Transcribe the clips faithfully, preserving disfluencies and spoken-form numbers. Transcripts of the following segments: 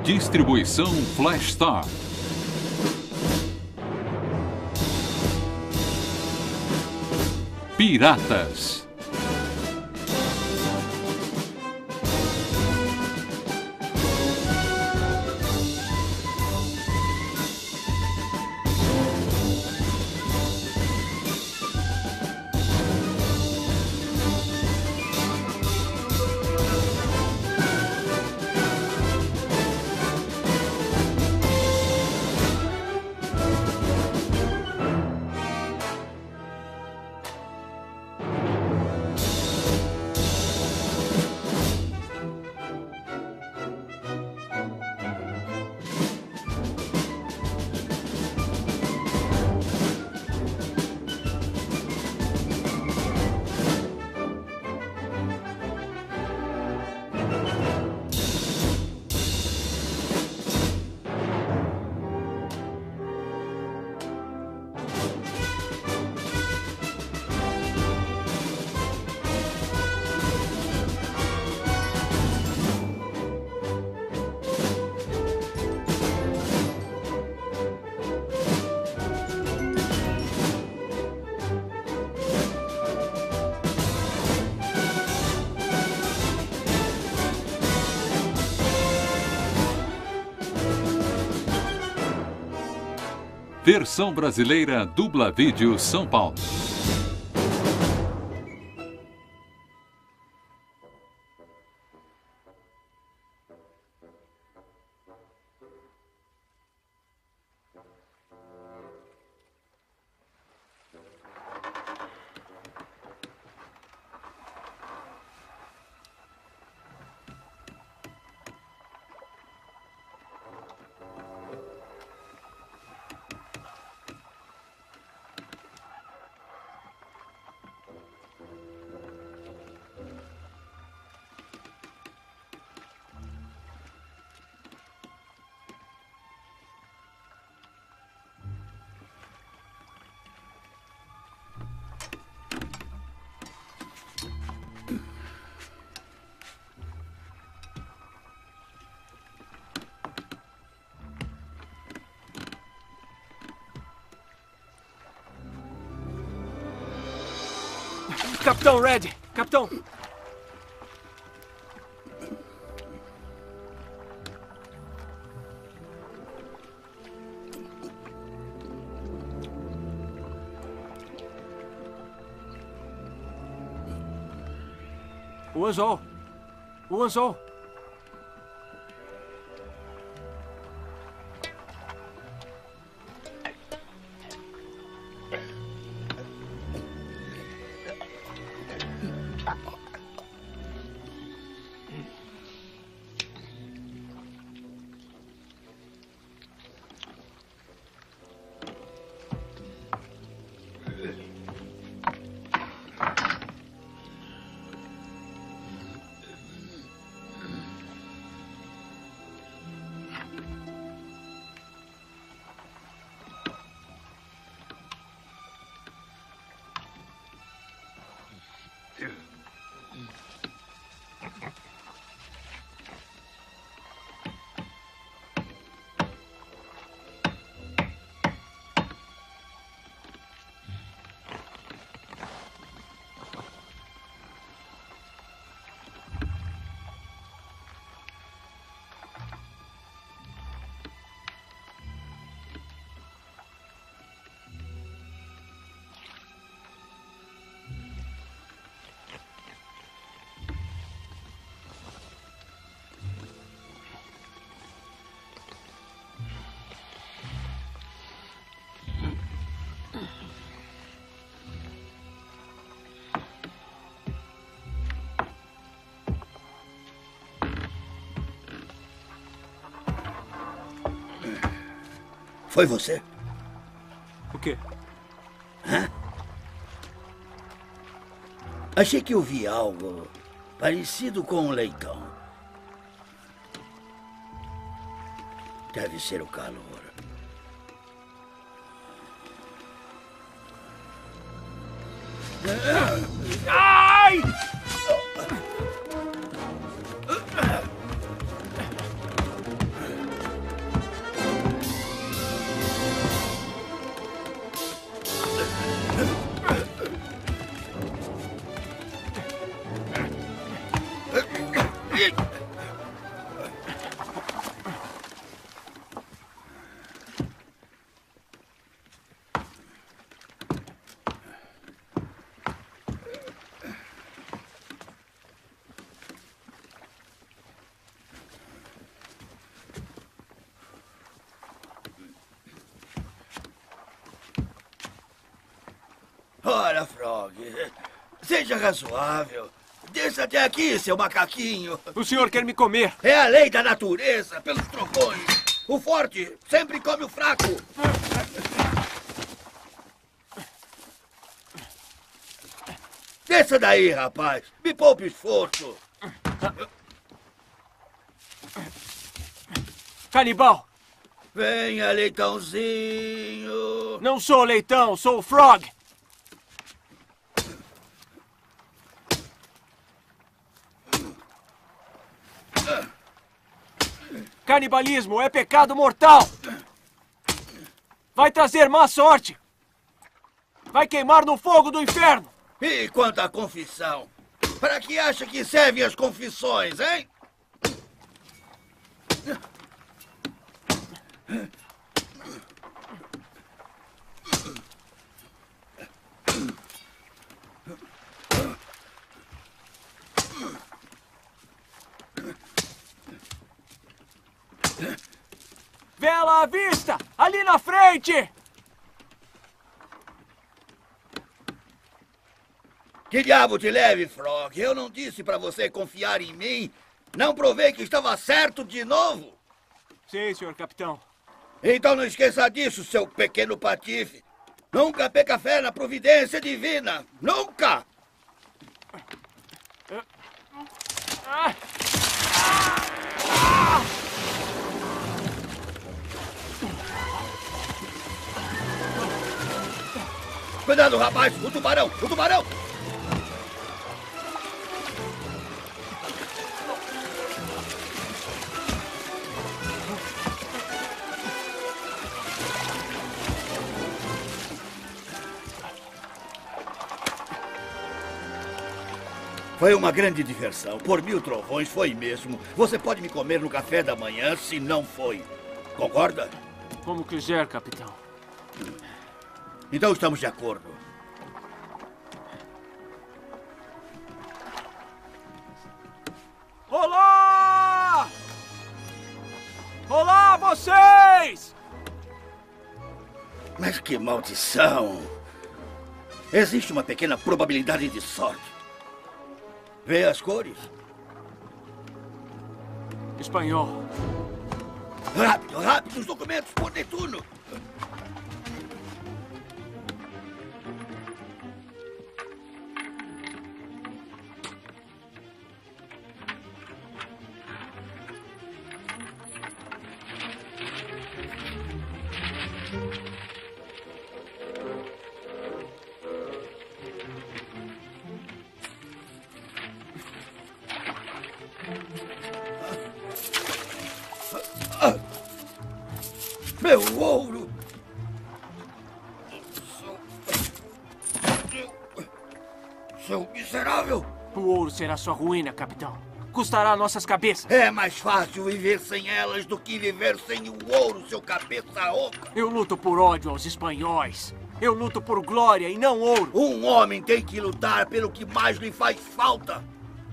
Distribuição Flash Star. Piratas. Versão brasileira Dubla Vídeo São Paulo. Capitão Red! Capitão! O anzol! O anzol! Foi você? O quê? Hã? Achei que eu vi algo parecido com um leitão. Deve ser o calor. Ai! Ora, Frog, seja razoável. Desça até aqui, seu macaquinho. O senhor quer me comer. É a lei da natureza, pelos trovões. O forte sempre come o fraco. Desça daí, rapaz. Me poupe esforço. Canibal! Venha, leitãozinho. Não sou o leitão, sou o Frog. Canibalismo é pecado mortal. Vai trazer má sorte. Vai queimar no fogo do inferno. E quanto à confissão? Para que acha que servem as confissões, hein? Vela à vista! Ali na frente! Que diabo te leve, Frog? Eu não disse para você confiar em mim? Não provei que estava certo de novo? Sim, senhor capitão. Então não esqueça disso, seu pequeno patife. Nunca peca fé na providência divina. Nunca! Ah! Cuidado, rapaz! O tubarão! O tubarão! Foi uma grande diversão. Por mil trovões, foi mesmo. Você pode me comer no café da manhã se não foi. Concorda? Como quiser, capitão. Então estamos de acordo. Olá! Olá, vocês! Mas que maldição! Existe uma pequena probabilidade de sorte. Vê as cores? Espanhol. Rápido, rápido, os documentos por Netuno! Meu ouro! Seu... Seu miserável! O ouro será sua ruína, capitão. Custará nossas cabeças. É mais fácil viver sem elas do que viver sem o ouro, seu cabeça oca. Eu luto por ódio aos espanhóis. Eu luto por glória e não ouro. Um homem tem que lutar pelo que mais lhe faz falta.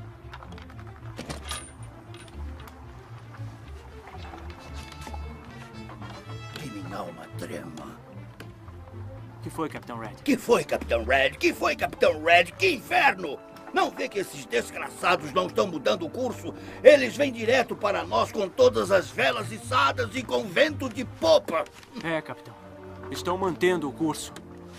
Que minha alma trema. Que foi, Capitão Red? Que foi, Capitão Red? Que foi, Capitão Red? Que inferno! Não vê que esses desgraçados não estão mudando o curso? Eles vêm direto para nós com todas as velas içadas e com vento de popa. É, capitão. Estão mantendo o curso.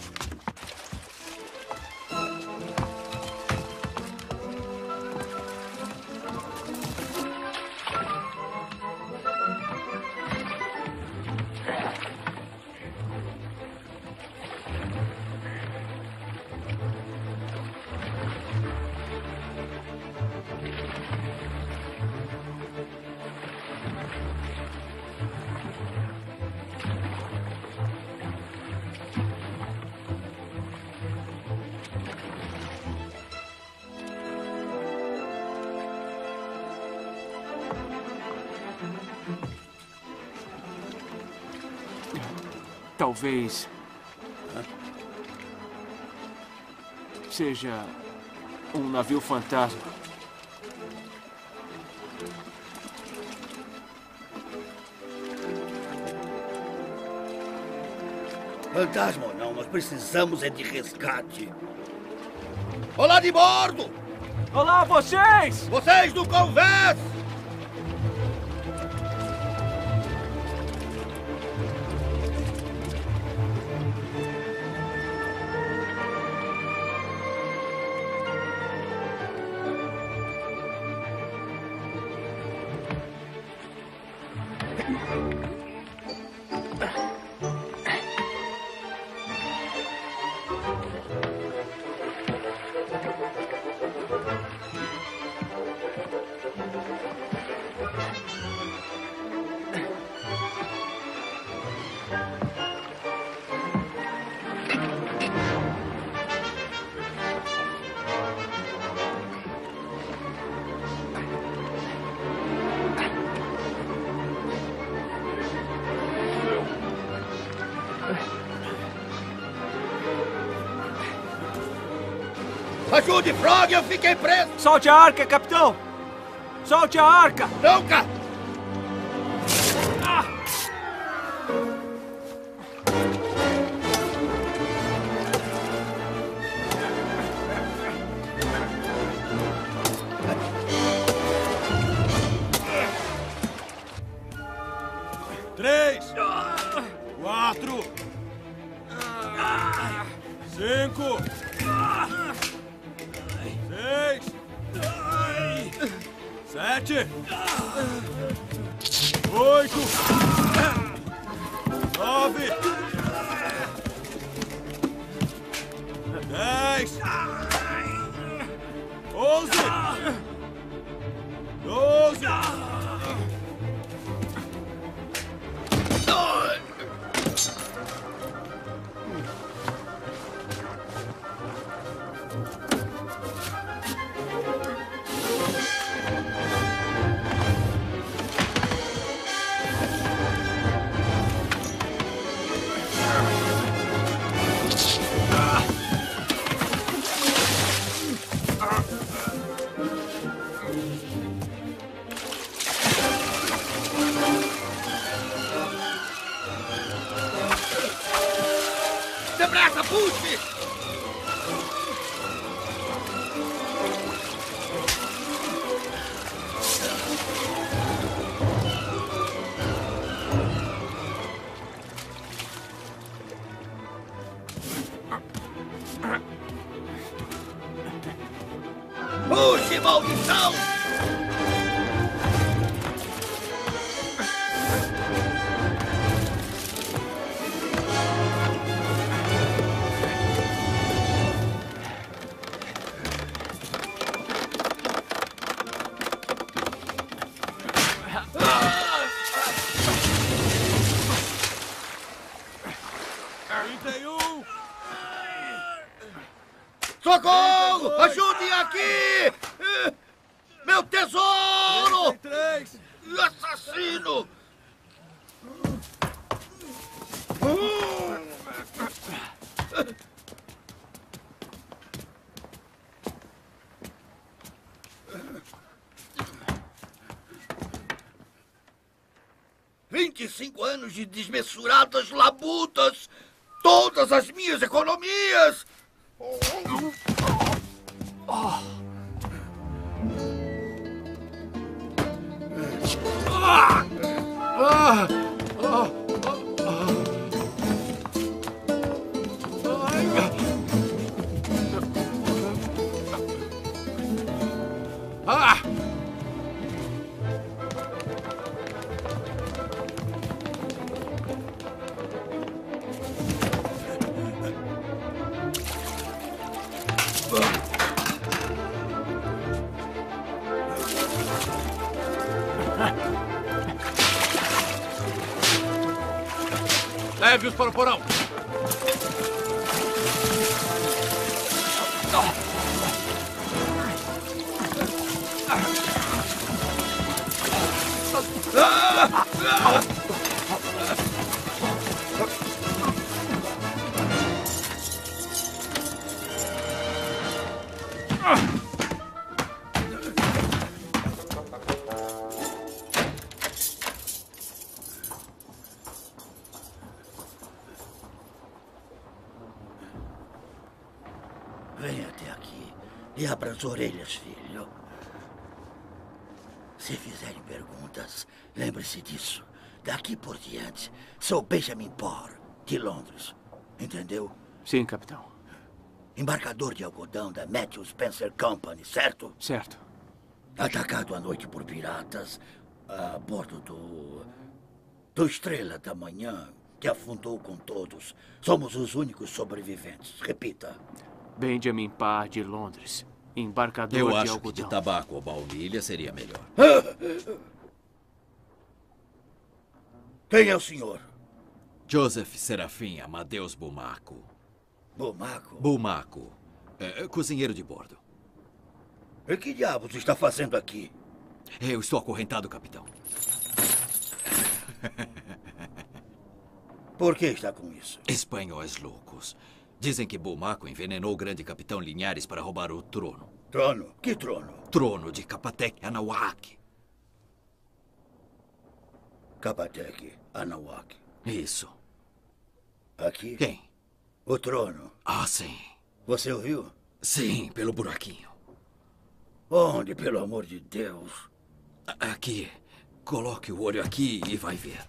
Talvez seja um navio fantasma. Fantasma ou não, nós precisamos é de resgate. Olá de bordo! Olá, vocês! Vocês do convés! Ajude, Frog! Eu fiquei preso! Solte a arca, capitão! Solte a arca! Nunca! Ah! Três! Quatro! Cinco! Seis! Sete! Oito! Nove! Dez! Onze! Doze! Depressa, puxe! Puxe, maldição! Trinta e um! Socorro! Ajudem aqui! Meu tesouro! Trinta e três! Assassino! Vinte e cinco anos de desmesuradas labutas! Todas as minhas economias! Ah! Leve-os para o porão. E abra as orelhas, filho. Se fizerem perguntas, lembre-se disso. Daqui por diante, sou Benjamin Porr, de Londres. Entendeu? Sim, capitão. Embarcador de algodão da Matthew Spencer Company, certo? Certo. Atacado à noite por piratas a bordo do... do Estrela da Manhã, que afundou com todos. Somos os únicos sobreviventes. Repita. Benjamin Parr, de Londres. Embarcador Eu de acho algodão. que de tabaco ou baunilha seria melhor. Quem é o senhor? Joseph Serafim Amadeus Bumaco. Bumaco? Bumaco. É, cozinheiro de bordo. E que diabos está fazendo aqui? Eu estou acorrentado, capitão. Por que está com isso? Espanhóis loucos. Dizem que Bumaco envenenou o grande capitão Linhares para roubar o trono. Trono? Que trono? Trono de Capatec Anahuac. Capatec Anahuac. Isso. Aqui? Quem? O trono. Ah, sim. Você ouviu? Sim, pelo buraquinho. Onde, pelo amor de Deus? A- Aqui. Coloque o olho aqui e vai ver.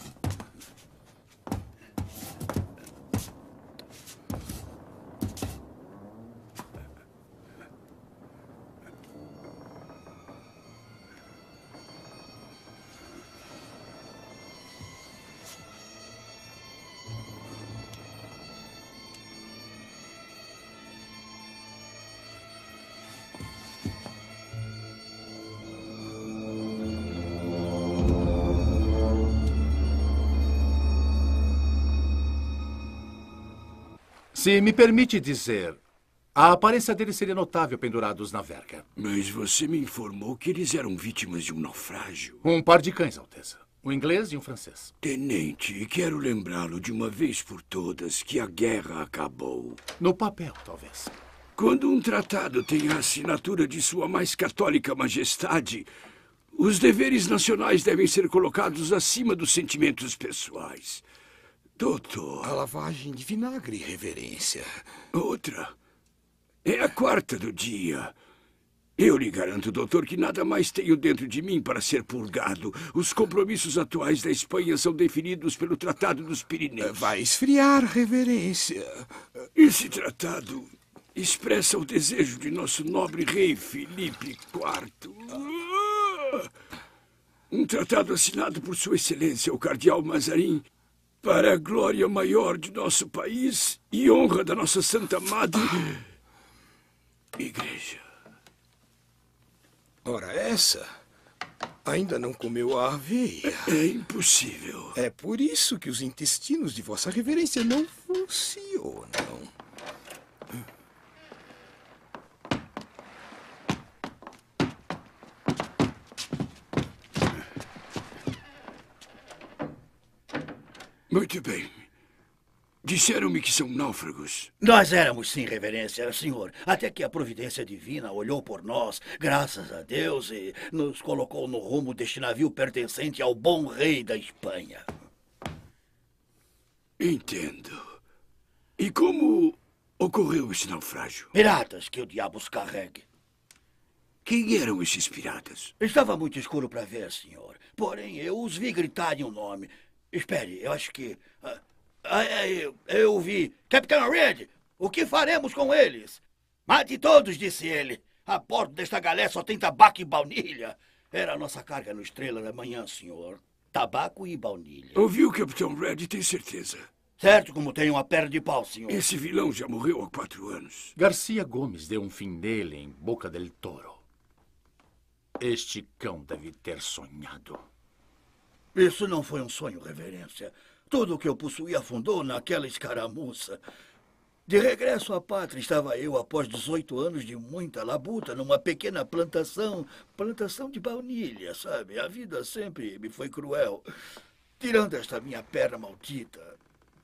Se me permite dizer, a aparência deles seria notável pendurados na verga. Mas você me informou que eles eram vítimas de um naufrágio. Um par de cães, Alteza. Um inglês e um francês. Tenente, quero lembrá-lo de uma vez por todas que a guerra acabou. No papel, talvez. Quando um tratado tem a assinatura de Sua Mais Católica Majestade, os deveres nacionais devem ser colocados acima dos sentimentos pessoais. Doutor... A lavagem de vinagre, reverência. Outra. É a quarta do dia. Eu lhe garanto, doutor, que nada mais tenho dentro de mim para ser purgado. Os compromissos atuais da Espanha são definidos pelo Tratado dos Pirineus. Vai esfriar, reverência. Esse tratado expressa o desejo de nosso nobre rei Felipe quarto. Um tratado assinado por Sua Excelência, o Cardeal Mazarin, para a glória maior de nosso país e honra da nossa Santa Madre Igreja. Ora, essa ainda não comeu a aveia. É impossível. É por isso que os intestinos de Vossa Reverência não funcionam. Muito bem. Disseram-me que são náufragos. Nós éramos, sim, reverência, senhor. Até que a providência divina olhou por nós, graças a Deus, e nos colocou no rumo deste navio pertencente ao bom rei da Espanha. Entendo. E como ocorreu esse naufrágio? Piratas, que o diabo os carregue. Quem eram esses piratas? Estava muito escuro para ver, senhor. Porém, eu os vi gritarem o nome. Espere, eu acho que... ah, ah, eu, eu ouvi. Capitão Red, o que faremos com eles? Mate todos, disse ele. A bordo desta galé só tem tabaco e baunilha. Era a nossa carga no Estrela da Manhã, senhor. Tabaco e baunilha. Ouviu, Capitão Red, tem certeza? Certo como tem uma perna de pau, senhor. Esse vilão já morreu há quatro anos. Garcia Gomes deu um fim nele em Boca del Toro. Este cão deve ter sonhado. Isso não foi um sonho, reverência. Tudo o que eu possuía afundou naquela escaramuça. De regresso à pátria estava eu após dezoito anos de muita labuta numa pequena plantação, plantação de baunilha, sabe? A vida sempre me foi cruel. Tirando esta minha perna maldita,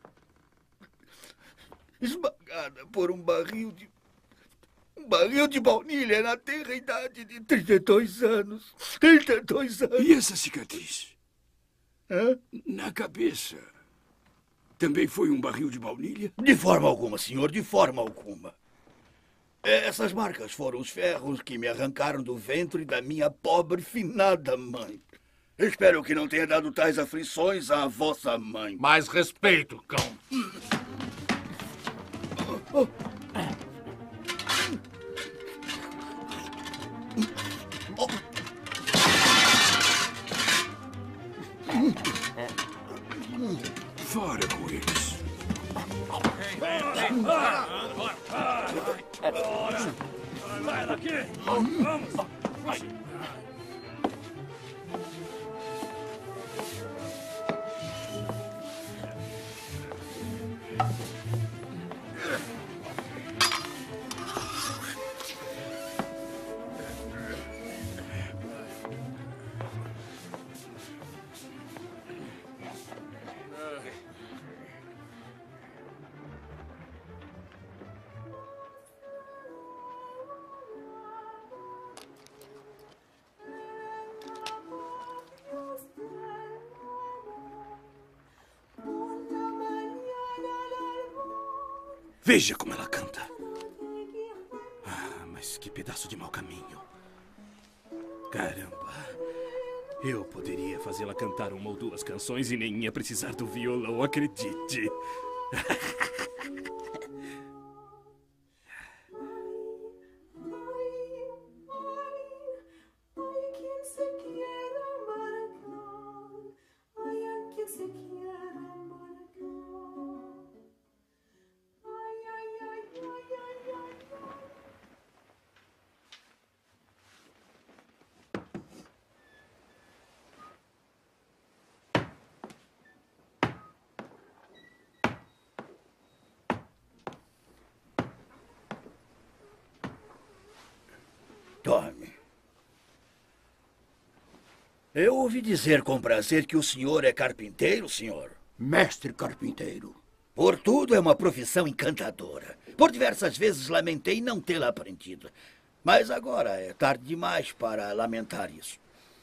esmagada por um barril de... Um barril de baunilha na tenra idade de trinta e dois anos. trinta e dois anos. E essa cicatriz? Hã? Na cabeça. Também foi um barril de baunilha? De forma alguma, senhor, de forma alguma. Essas marcas foram os ferros que me arrancaram do ventre da minha pobre finada mãe. Espero que não tenha dado tais aflições à vossa mãe. Mais respeito, cão. Oh. Oh. Fora com eles. Vai daqui! Vamos! Veja como ela canta. Ah, mas que pedaço de mau caminho. Caramba. Eu poderia fazê-la cantar uma ou duas canções e nem ia precisar do violão, acredite. Tome. Eu ouvi dizer com prazer que o senhor é carpinteiro, senhor. Mestre carpinteiro. Por tudo é uma profissão encantadora. Por diversas vezes lamentei não tê-la aprendido. Mas agora é tarde demais para lamentar isso.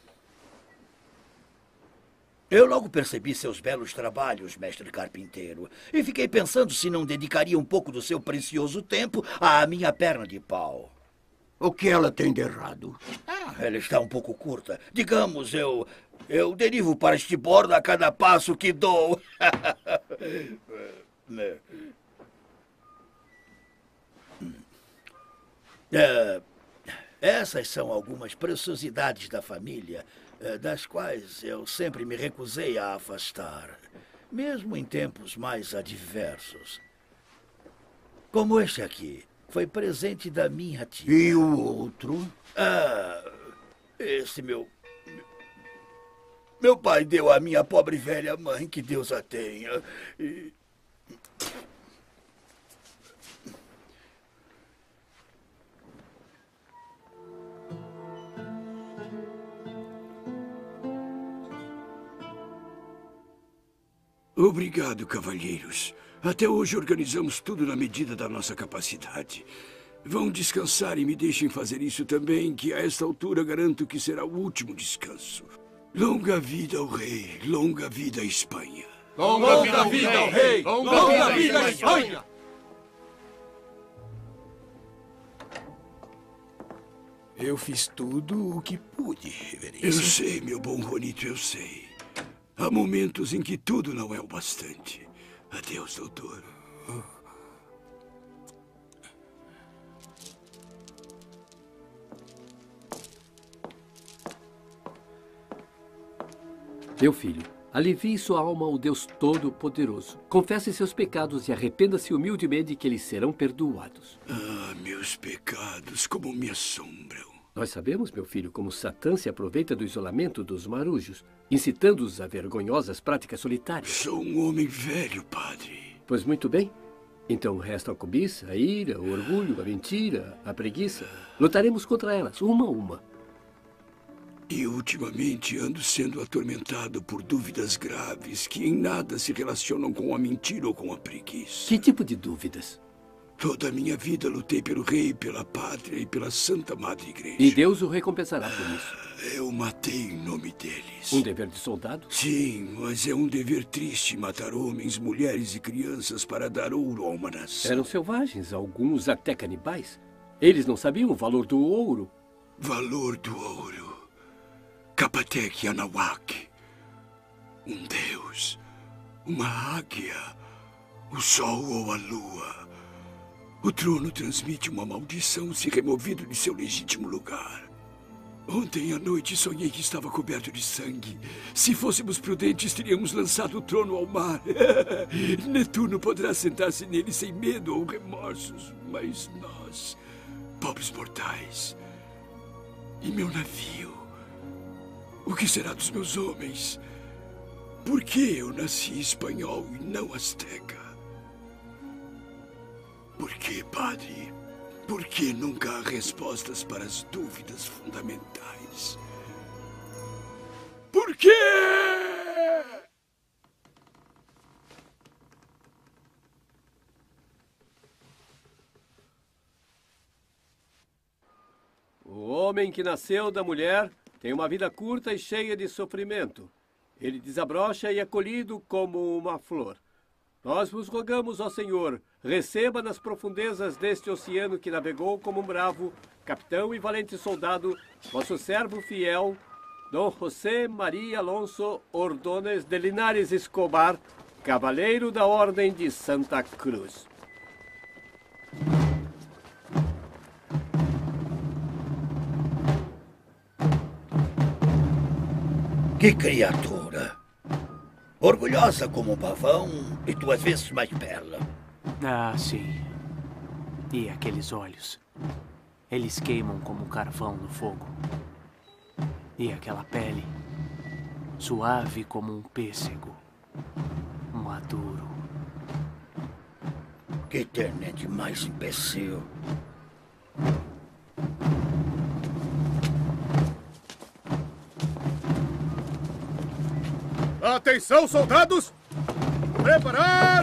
Eu logo percebi seus belos trabalhos, mestre carpinteiro, e fiquei pensando se não dedicaria um pouco do seu precioso tempo à minha perna de pau. O que ela tem de errado? Ah, ela está um pouco curta. Digamos, eu... eu derivo para este bordo a cada passo que dou. é, essas são algumas preciosidades da família, das quais eu sempre me recusei a afastar, mesmo em tempos mais adversos. Como este aqui. Foi presente da minha tia. E o outro? Ah, esse meu... Meu pai deu à minha pobre velha mãe, que Deus a tenha. E... Obrigado, cavalheiros. Até hoje organizamos tudo na medida da nossa capacidade. Vão descansar e me deixem fazer isso também, que a esta altura garanto que será o último descanso. Longa vida ao rei, longa vida à Espanha. Longa vida, vida ao rei, longa, longa vida à Espanha. Eu fiz tudo o que pude, reverência. Eu sei, meu bom Juanito, eu sei. Há momentos em que tudo não é o bastante. Adeus, doutor. Meu filho, alivie sua alma ao Deus Todo-Poderoso. Confesse seus pecados e arrependa-se humildemente que eles serão perdoados. Ah, meus pecados, como me assombram. Nós sabemos, meu filho, como Satã se aproveita do isolamento dos marujos, incitando-os a vergonhosas práticas solitárias. Sou um homem velho, padre. Pois muito bem. Então restam a cobiça, a ira, o orgulho, a mentira, a preguiça. Lutaremos contra elas, uma a uma. E ultimamente ando sendo atormentado por dúvidas graves que em nada se relacionam com a mentira ou com a preguiça. Que tipo de dúvidas? Toda a minha vida lutei pelo rei, pela pátria e pela Santa Madre Igreja. E Deus o recompensará por isso. Eu matei em nome deles. Um dever de soldado? Sim, mas é um dever triste matar homens, mulheres e crianças para dar ouro a uma nação. Eram selvagens, alguns até canibais. Eles não sabiam o valor do ouro. Valor do ouro. Kapatec Anahuac. Um deus. Uma águia. O sol ou a lua. O trono transmite uma maldição se removido de seu legítimo lugar. Ontem à noite sonhei que estava coberto de sangue. Se fôssemos prudentes, teríamos lançado o trono ao mar. Netuno poderá sentar-se nele sem medo ou remorsos, mas nós, pobres mortais, e meu navio, o que será dos meus homens? Por que eu nasci espanhol e não asteca? Por que, padre? Por que nunca há respostas para as dúvidas fundamentais? Por quê? O homem que nasceu da mulher tem uma vida curta e cheia de sofrimento. Ele desabrocha e é colhido como uma flor. Nós vos rogamos, ó Senhor, receba nas profundezas deste oceano que navegou como um bravo, capitão e valente soldado, vosso servo fiel, Dom José Maria Alonso Ordóñez de Linares Escobar, cavaleiro da Ordem de Santa Cruz. Que criatura! Orgulhosa como um pavão e duas vezes mais bela. Ah, sim. E aqueles olhos? Eles queimam como carvão no fogo. E aquela pele? Suave como um pêssego. Maduro. Que tenente mais imbecil. Atenção, soldados! Preparar!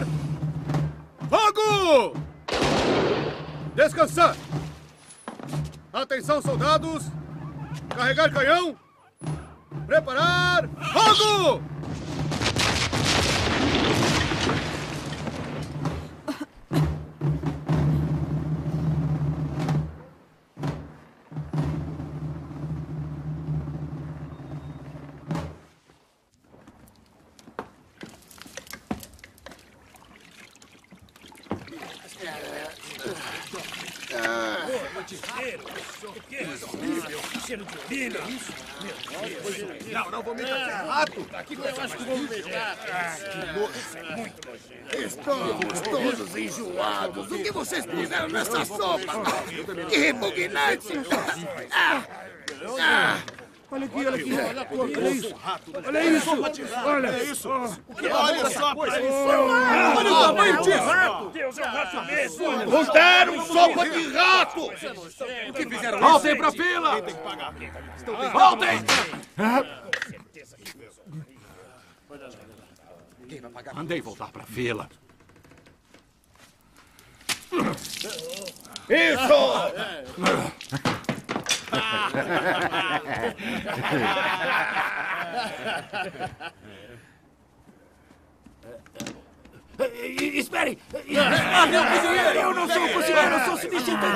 Fogo! Descansar! Atenção, soldados! Carregar canhão! Preparar! Fogo! Não, não vou me fazer rato. Eu acho que vou me pegar. Isso é muito nojento. Estamos todos enjoados. O que vocês puseram nessa sopa? Que repugnante. Ah, ah. Olha aqui, olha aqui. Olha a cor, olha isso. Olha isso. Olha isso. Olha só pra isso. Olha o tamanho disso. Deus, é um rato mesmo. Nos deram sopa de rato. O que fizeram? Voltem pra fila. Voltem. Mandei voltar pra fila. Isso! Esperem! Ah, meu cozinheiro! Eu não sou o cozinheiro, eu sou o substituto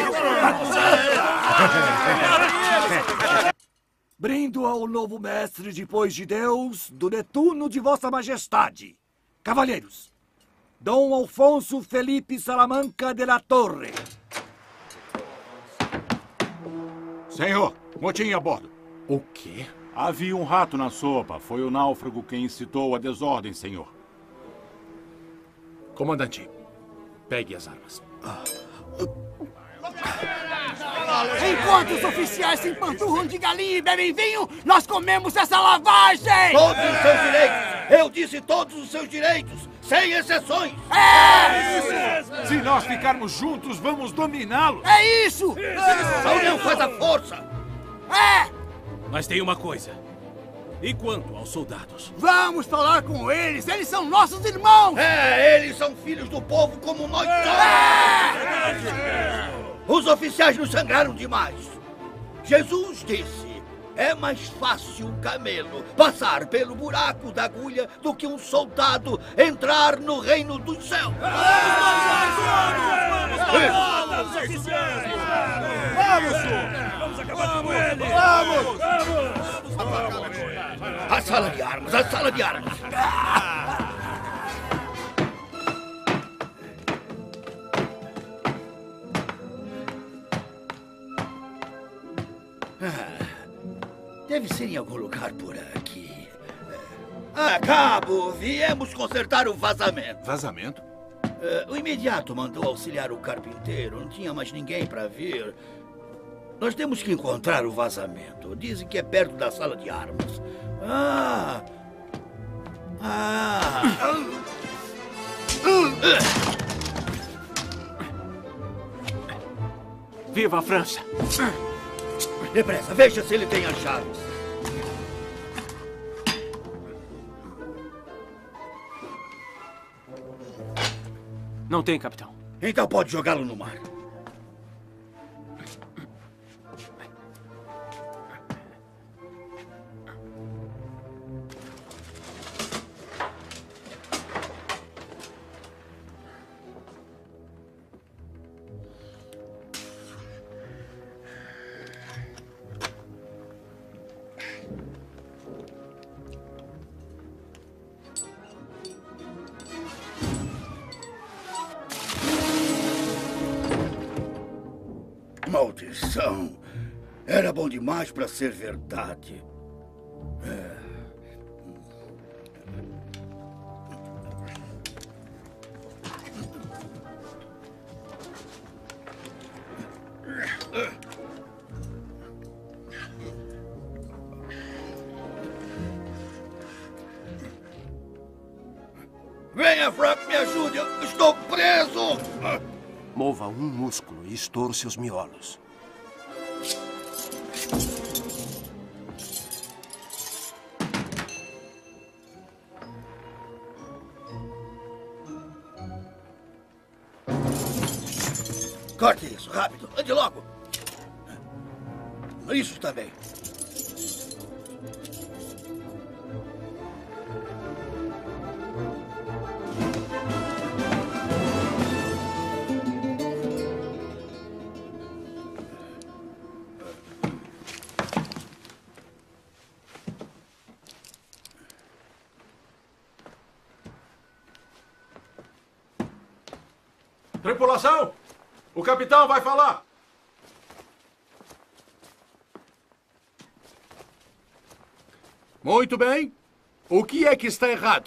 Brindo ao novo mestre depois de Deus, do Netuno de Vossa Majestade. Cavalheiros, Dom Alfonso Felipe Salamanca de la Torre. Senhor, motim a bordo. O quê? Havia um rato na sopa. Foi o náufrago quem incitou a desordem, senhor. Comandante, pegue as armas. Enquanto os oficiais se empanturram de galinha e bebem vinho, nós comemos essa lavagem! Todos os seus direitos! Eu disse todos os seus direitos, sem exceções! É! Isso! Se nós ficarmos juntos, vamos dominá-los! É isso! A união faz a força! É! Mas tem uma coisa. E quanto aos soldados? Vamos falar com eles! Eles são nossos irmãos! É, eles são filhos do povo como nós somos! É! Os oficiais nos sangraram demais. Jesus disse, é mais fácil um camelo passar pelo buraco da agulha do que um soldado entrar no reino dos céus. Vamos, vamos, vamos, vamos, vamos, vamos, vamos, Vamos, senhor! Vamos acabar com ele! Vamos! Vamos! A sala de armas, a sala de armas! Ah, deve ser em algum lugar por aqui. Ah, Cabo, viemos consertar o vazamento. Vazamento? Uh, o imediato mandou auxiliar o carpinteiro. Não tinha mais ninguém para vir. Nós temos que encontrar o vazamento. Dizem que é perto da sala de armas. Ah! Ah! Viva a França! Depressa, veja se ele tem as chaves. Não tem, capitão. Então pode jogá-lo no mar. Maldição! Era bom demais para ser verdade. É. Venha, Frank, me ajude! Eu estou preso! Mova um músculo e estoure seus miolos. Corte isso, rápido. Ande logo. Isso também. Tripulação! O capitão vai falar! Muito bem. O que é que está errado?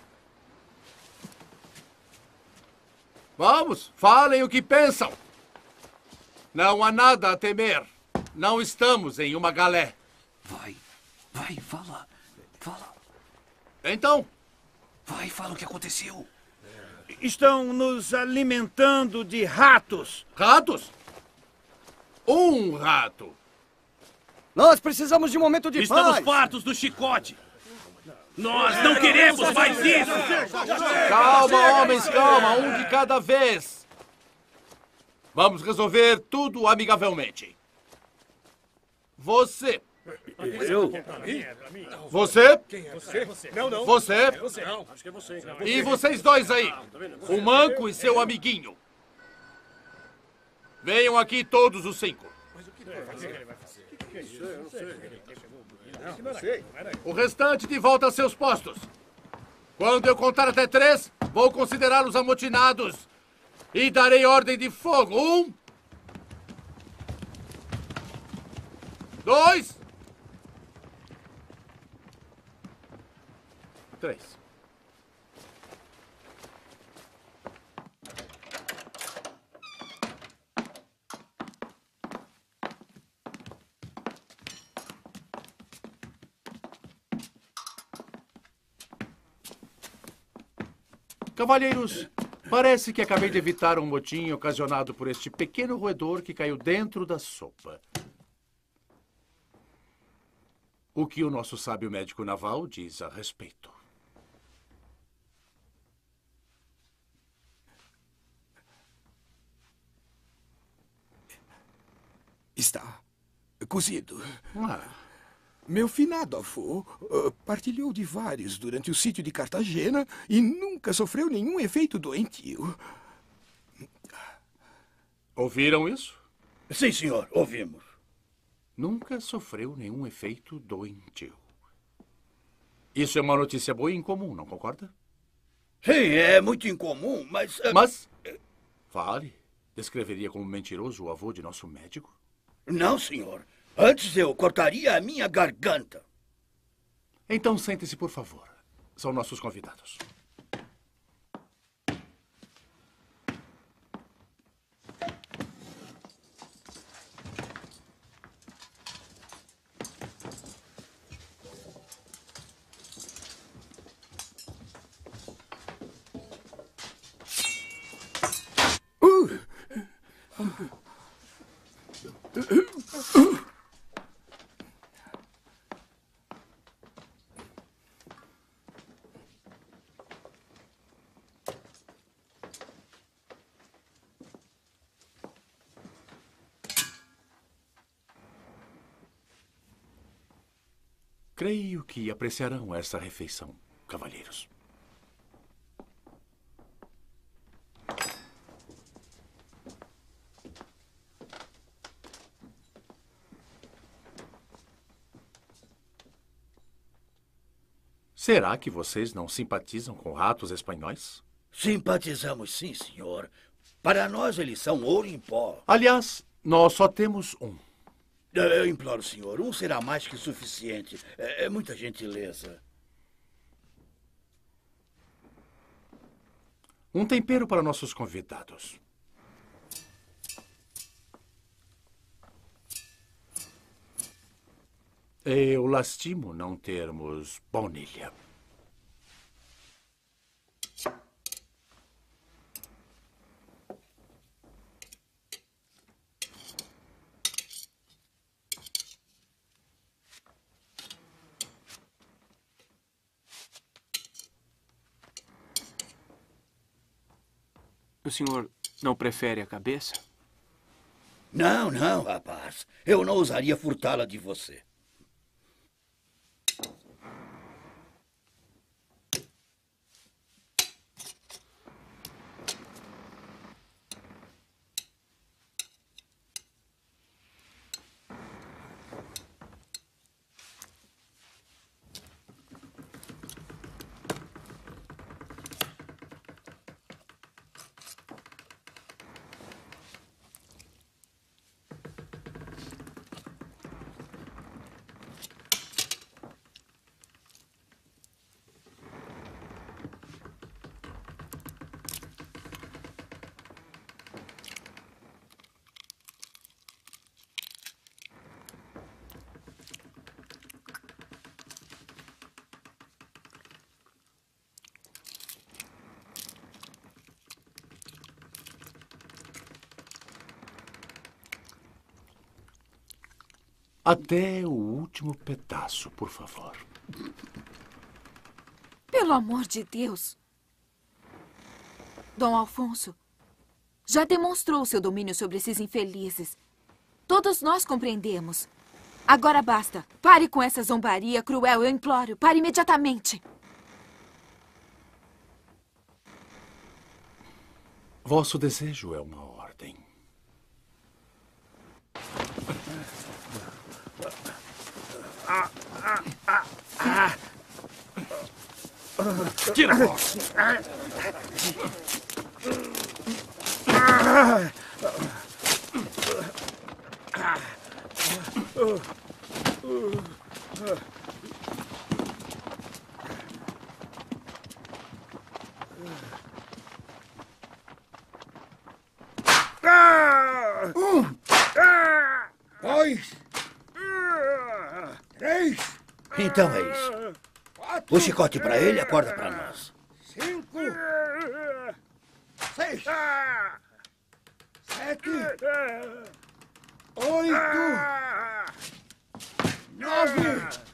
Vamos, falem o que pensam. Não há nada a temer. Não estamos em uma galé. Vai, vai, fala, fala. Então? Vai, fala o que aconteceu. Estão nos alimentando de ratos. Ratos? Um rato. Nós precisamos de um momento de Estamos paz. fartos do chicote. Nós não queremos mais isso. Calma, homens, calma. Um de cada vez. Vamos resolver tudo amigavelmente. Você. Eu? Você? Você? Não, não. Você? É você. Não, acho que é você. E vocês dois aí. O Manco e seu amiguinho. Venham aqui todos os cinco. Mas o que ele vai fazer? Ele vai fazer? O que é isso? Eu não sei. Não sei. O restante de volta a seus postos. Quando eu contar até três, vou considerá-los amotinados e darei ordem de fogo. Um. Dois. Três. Cavalheiros, parece que acabei de evitar um motim ocasionado por este pequeno roedor que caiu dentro da sopa. O que o nosso sábio médico naval diz a respeito? Está cozido. Ah. Meu finado avô uh, partilhou de vários durante o sítio de Cartagena e nunca sofreu nenhum efeito doentio. Ouviram isso? Sim, senhor, ouvimos. Nunca sofreu nenhum efeito doentio. Isso é uma notícia boa e incomum, não concorda? Sim, é muito incomum, mas... Uh... Mas... Fale. Descreveria como mentiroso o avô de nosso médico? Não, senhor. Antes eu cortaria a minha garganta. Então sente-se, por favor. São nossos convidados. Creio que apreciarão essa refeição, cavalheiros. Será que vocês não simpatizam com ratos espanhóis? Simpatizamos sim, senhor. Para nós eles são ouro em pó. Aliás, nós só temos um. Eu imploro, senhor, um será mais que suficiente. É, é muita gentileza. Um tempero para nossos convidados. Eu lastimo não termos baunilha. O senhor não prefere a cabeça? Não, não, rapaz. Eu não ousaria furtá-la de você. Até o último pedaço, por favor. Pelo amor de Deus. Dom Alfonso, já demonstrou seu domínio sobre esses infelizes. Todos nós compreendemos. Agora basta. Pare com essa zombaria cruel, eu imploro. Pare imediatamente. Vosso desejo é uma ordem. Ah, ah, ah, ah. Tira a voz. Um, dois, três. Então é isso. O chicote para ele, a corda para nós. Cinco, seis, sete, oito, nove,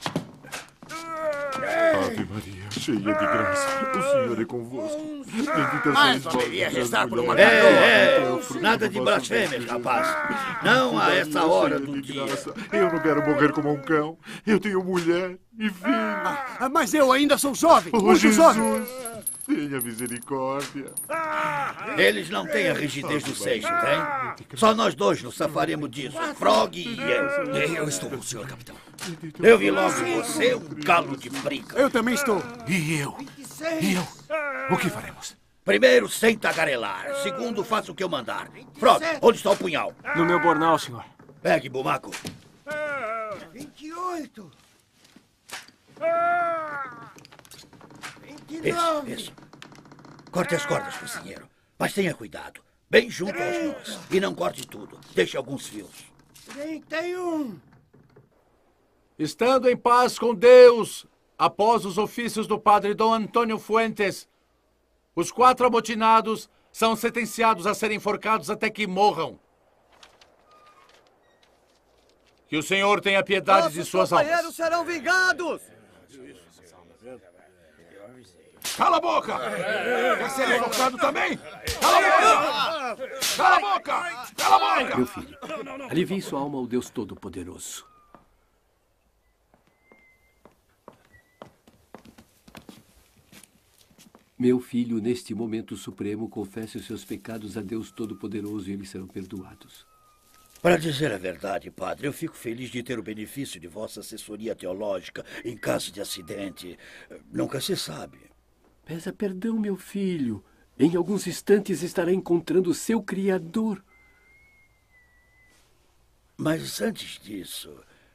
Ave Maria, cheia de graça, o Senhor é convosco. Bendita Mas sois poderia vós rezar por uma entre as mulheres. É, É o é, fruto nada do de vosso blasfêmias, ventre, rapaz. Jesus. Não a Maria, essa hora cheia do de dia. graça. Eu não quero morrer como um cão. Eu tenho mulher e filho. Ah, mas eu ainda sou jovem, Oh, muito Jesus. jovem. Tenha misericórdia. Eles não têm a rigidez do seixo, tem? Só nós dois nos safaremos disso. Frog e eu. Eu estou com o senhor, capitão. Eu vi logo você, um galo de briga. Eu também estou. E eu? E eu? O que faremos? Primeiro, sem tagarelar. Segundo, faça o que eu mandar. Frog, onde está o punhal? No meu bornal, senhor. Pegue, Bumaco. vinte e oito. vinte e Isso, nove. isso. Corte as cordas, cozinheiro. Mas tenha cuidado. Bem junto aos nós. E não corte tudo. Deixe alguns fios. trinta e um. Estando em paz com Deus, após os ofícios do padre Dom Antônio Fuentes, os quatro amotinados são sentenciados a serem enforcados até que morram. Que o Senhor tenha piedade Nossos de suas almas. companheiros serão vingados! Cala a boca! Quer ser enforcado também? Cala a boca! Cala a boca! Cala a boca! Meu filho, alivie sua alma ao Deus Todo-Poderoso. Meu filho, neste momento supremo, confesse os seus pecados a Deus Todo-Poderoso e eles serão perdoados. Para dizer a verdade, padre, eu fico feliz de ter o benefício de vossa assessoria teológica em caso de acidente. Nunca se sabe. Peça perdão, meu filho. Em alguns instantes estará encontrando o seu Criador. Mas antes disso,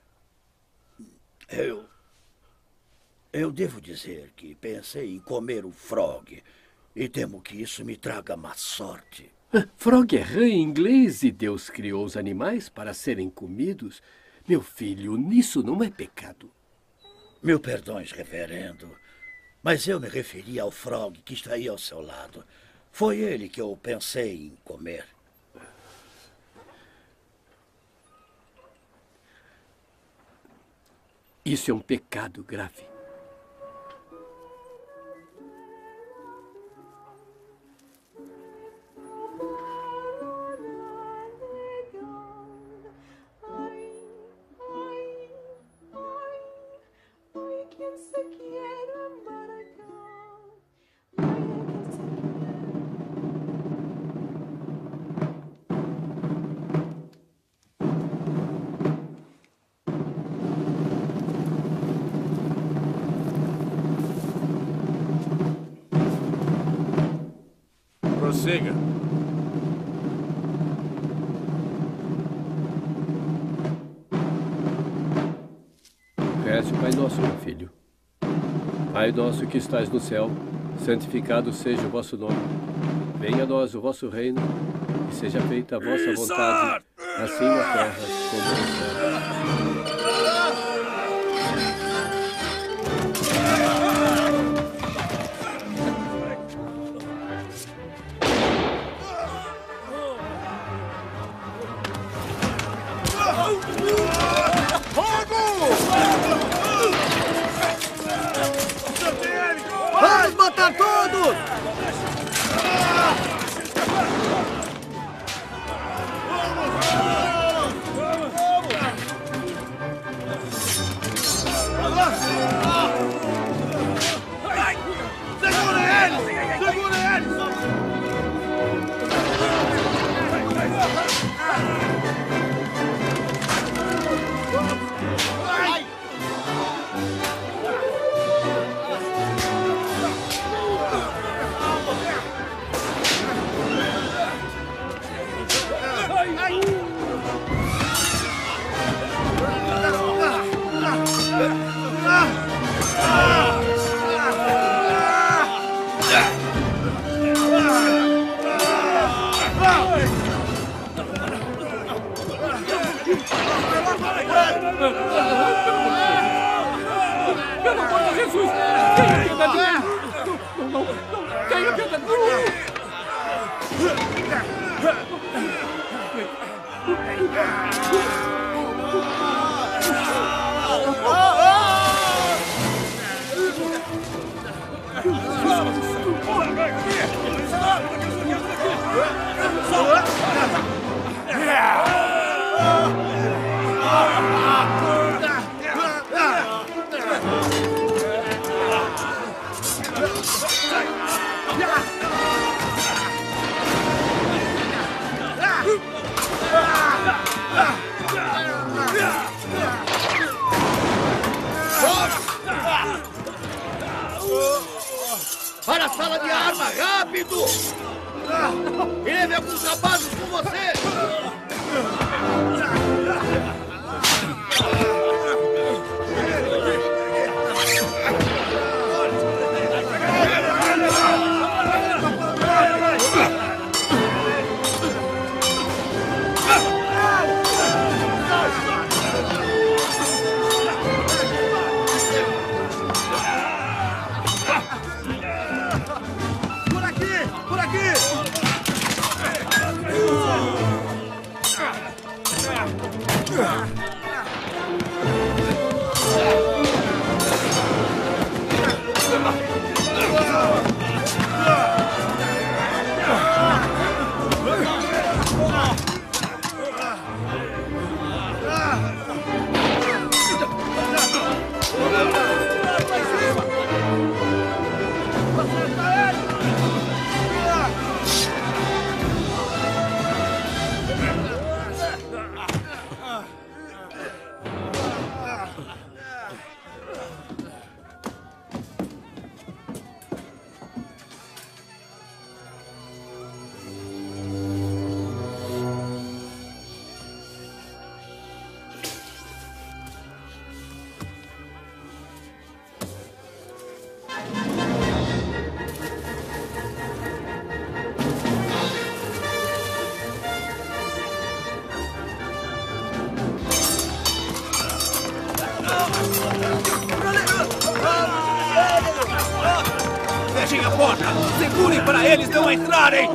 eu... Eu devo dizer que pensei em comer o Frog e temo que isso me traga má sorte. Frog é rã em inglês e Deus criou os animais para serem comidos. Meu filho, nisso não é pecado. Mil perdões, reverendo, mas eu me referi ao Frog que está aí ao seu lado. Foi ele que eu pensei em comer. Isso é um pecado grave. Prossiga. Reze o Pai Nosso, meu filho. Pai nosso que estais no céu, santificado seja o vosso nome. Venha a nós o vosso reino e seja feita a vossa vontade, assim na terra como no céu. Vamos matar todos! Segura ele! Segura ele! Pelo amor de Jesus! Tenha piedade! Não, não, não! Tenha piedade! sala de arma, rápido! E leve alguns rapazes com você! Por aqui! Por aqui! Fechem a porta! Segurem para eles não entrarem!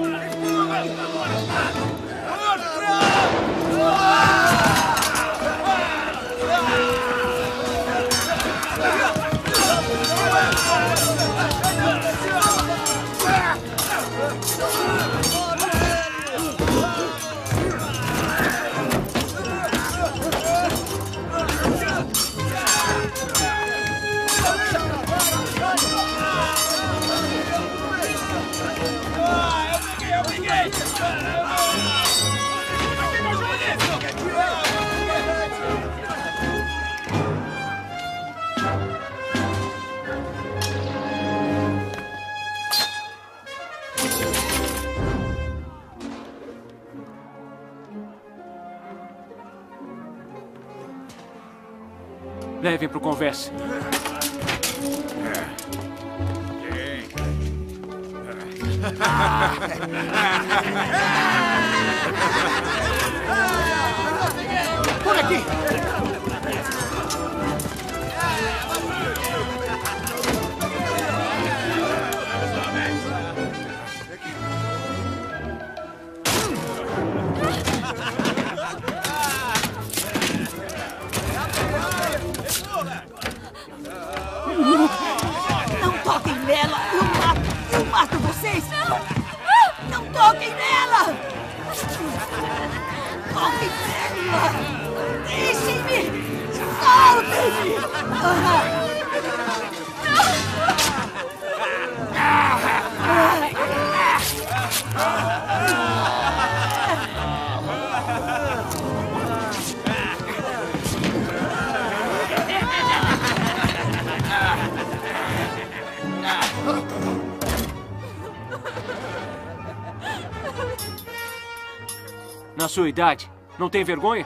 Levem pro conversa. Por aqui! Não toquem nela! Eu mato! Eu mato vocês! Não toquem nela! Toquem nela! Deixem-me! Soltem-me! Na sua idade, não tem vergonha?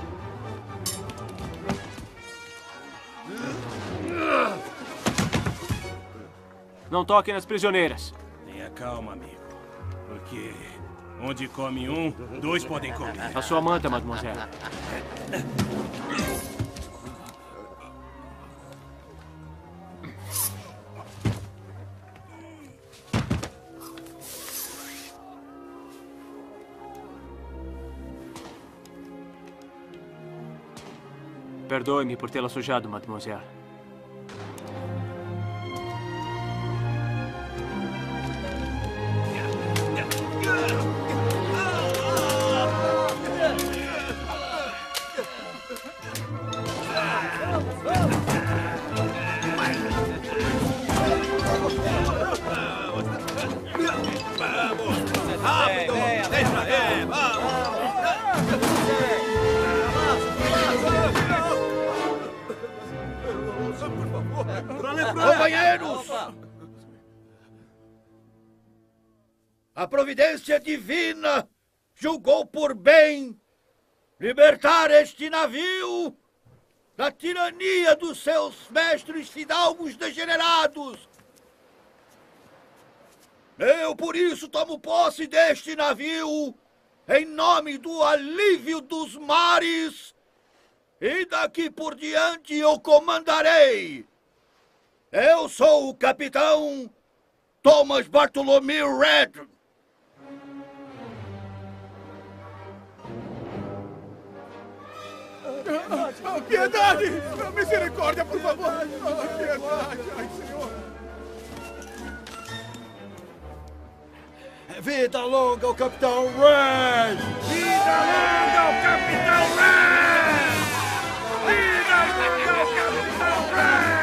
Não toquem nas prisioneiras. Tenha calma, amigo. Porque onde come um, dois podem comer. A sua manta, mademoiselle. Perdoe-me por tê-la sujado, mademoiselle. Companheiros! a providência divina julgou por bem libertar este navio da tirania dos seus mestres fidalgos degenerados. Eu, por isso, tomo posse deste navio em nome do alívio dos mares e daqui por diante o comandarei. Eu sou o capitão Thomas Bartholomew Red. Ah, piedade! Misericórdia, por favor! Ah, piedade! Ai, Senhor! Vida longa ao Capitão Red! Vida longa ao Capitão Red! Vida longa ao Capitão Red!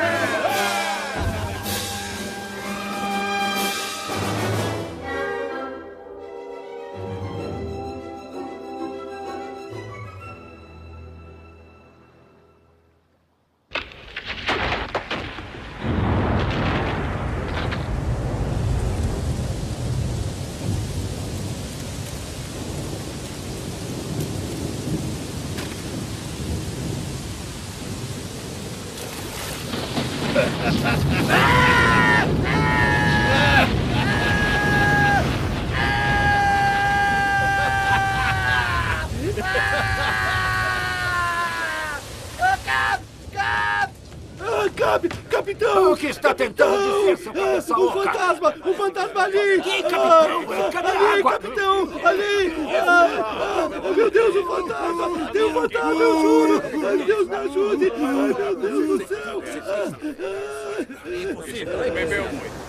Capitão! O que está tentando dizer, seu cabeça O oca? fantasma! O fantasma ali! Que capitão? Ah, Cadê a ali, água? capitão! Ali! Ah, ah, meu Deus, o fantasma! Tem um fantasma, eu juro! Ai, Deus me ajude! Ai, meu Deus do céu! Impossível, ele bebeu muito.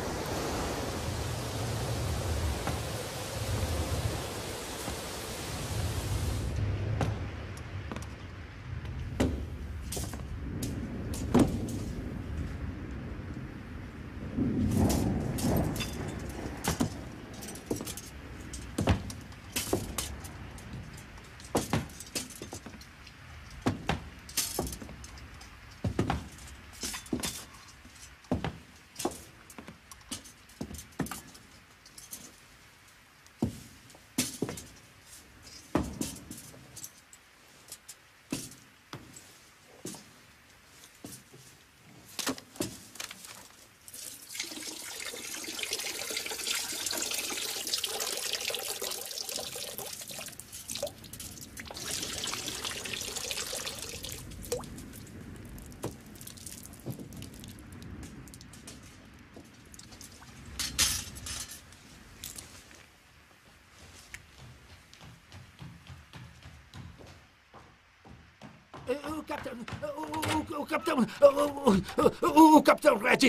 O capitão... O, o capitão... O, o, o capitão Red...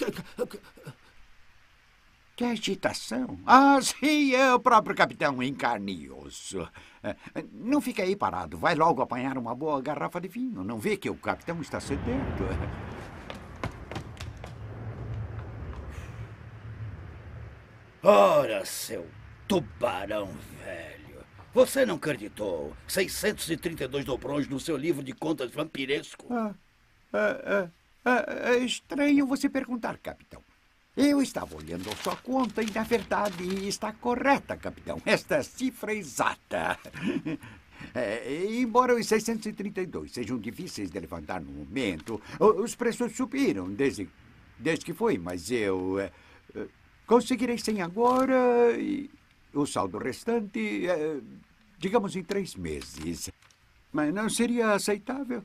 Que agitação? Ah, sim, é o próprio capitão em carne e osso. Não fique aí parado. Vai logo apanhar uma boa garrafa de vinho. Não vê que o capitão está sedento? Ora, seu tubarão velho. Você não acreditou seiscentos e trinta e dois dobrões no seu livro de contas vampiresco? Ah, ah, ah, ah, é estranho você perguntar, capitão. Eu estava olhando a sua conta e, na verdade, está correta, capitão. Esta cifra é exata. É, embora os seiscentos e trinta e dois sejam difíceis de levantar no momento, os preços subiram desde, desde que foi, mas eu é, conseguirei cem agora e o saldo restante, é, digamos, em três meses. Mas não seria aceitável?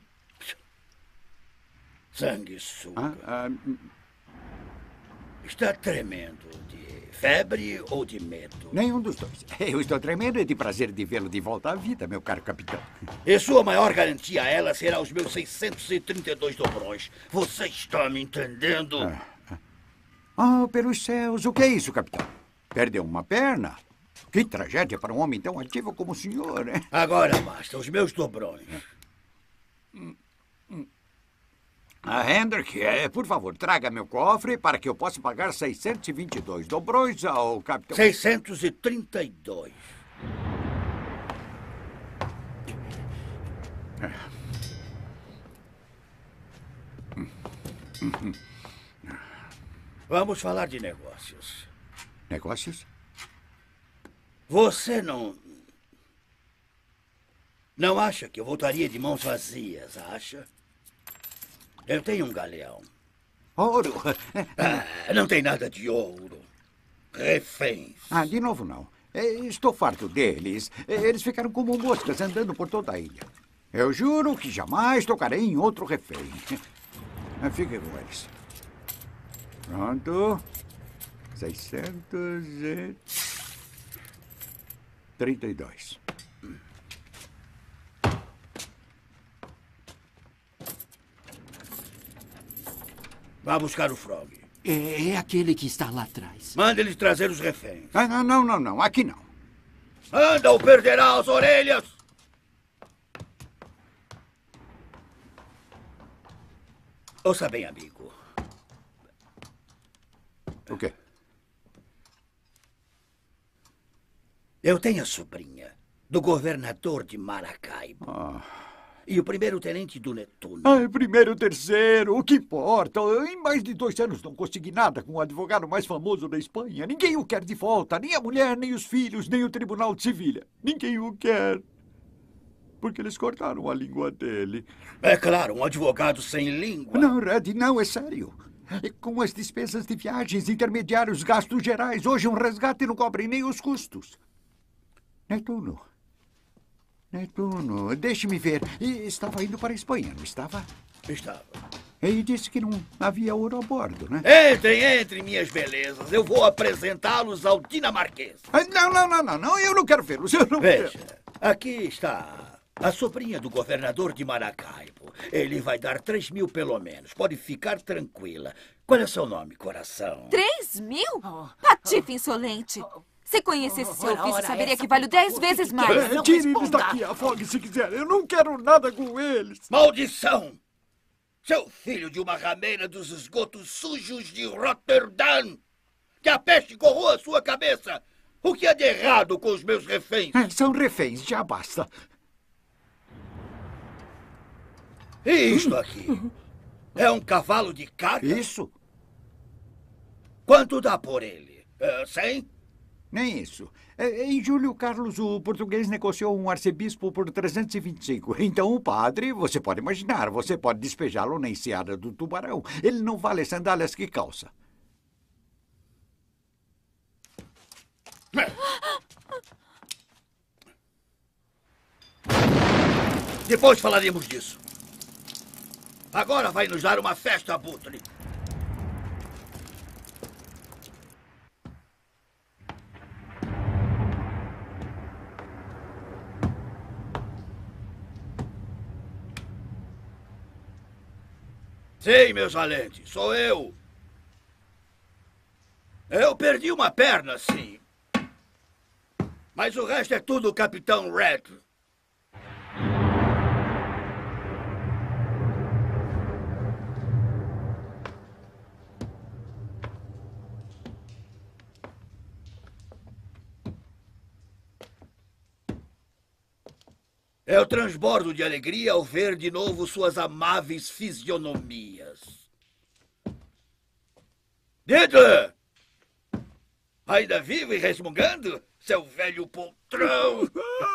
Sanguessuga. Ah, ah, Está tremendo de febre ou de medo? Nenhum dos dois. Eu estou tremendo de prazer de vê-lo de volta à vida, meu caro capitão. E sua maior garantia a ela será os meus seiscentos e trinta e dois dobrões. Você está me entendendo? Ah, ah. Oh, pelos céus, o que é isso, capitão? Perdeu uma perna? Que tragédia para um homem tão ativo como o senhor, né? Agora basta, os meus dobrões. Hum, hum. Ah, Hendrick, é, por favor, traga meu cofre para que eu possa pagar seiscentos e vinte e dois dobrões ao capitão... seiscentos e trinta e dois. Vamos falar de negócios. Negócios? Você não... Não acha que eu voltaria de mãos vazias, acha? Eu tenho um galeão. Ouro? Ah, não tem nada de ouro. Reféns. Ah, de novo não. Estou farto deles. Eles ficaram como moscas andando por toda a ilha. Eu juro que jamais tocarei em outro refém. Fique com eles. Pronto. seiscentos e trinta e dois. Vá buscar o Frog. É, é aquele que está lá atrás. Mande ele trazer os reféns. Ah, não, não, não, não. Aqui não. Anda ou perderá as orelhas! Ouça bem, amigo. O quê? Eu tenho a sobrinha do governador de Maracaibo. Ah. E o primeiro-tenente do Netuno. Ai, primeiro, terceiro, o que importa? Em mais de dois anos não consegui nada com o advogado mais famoso da Espanha. Ninguém o quer de volta, nem a mulher, nem os filhos, nem o Tribunal de Sevilha. Ninguém o quer. Porque eles cortaram a língua dele. É claro, um advogado sem língua. Não, Red, não, é sério. E com as despesas de viagens, intermediários, gastos gerais, hoje um resgate não cobre nem os custos. Netuno. Netuno, deixe-me ver. E estava indo para a Espanha, não estava? Estava. E disse que não havia ouro a bordo, né? Entrem, entrem, minhas belezas. Eu vou apresentá-los ao dinamarquês. Ah, não, não, não, não, não. Eu não quero vê-los. Eu não Veja, quero. aqui está a sobrinha do governador de Maracaibo. Ele vai dar três mil pelo menos. Pode ficar tranquila. Qual é o seu nome, coração? Três mil? Patife insolente. Se conhecesse seu ofício, saberia que vale dez vezes mais. É, tire eles daqui, afogue se quiser. Eu não quero nada com eles. Maldição! Seu filho de uma rameira dos esgotos sujos de Roterdã! Que a peste corroa a sua cabeça! O que há de errado com os meus reféns? É, são reféns, já basta. E isto aqui? É um cavalo de carga? Isso. Quanto dá por ele? Uh, cem? Nem isso. Em Júlio Carlos, o português negociou um arcebispo por trezentos e vinte e cinco. Então o padre, você pode imaginar, você pode despejá-lo na enseada do Tubarão. Ele não vale sandálias que calça. Depois falaremos disso. Agora vai nos dar uma festa, Abutre. Sim, meus valentes, sou eu. Eu perdi uma perna, sim. Mas o resto é tudo o Capitão Red. Eu transbordo de alegria ao ver de novo suas amáveis fisionomias. Diddler! Ainda vivo e resmungando, seu velho poltrão?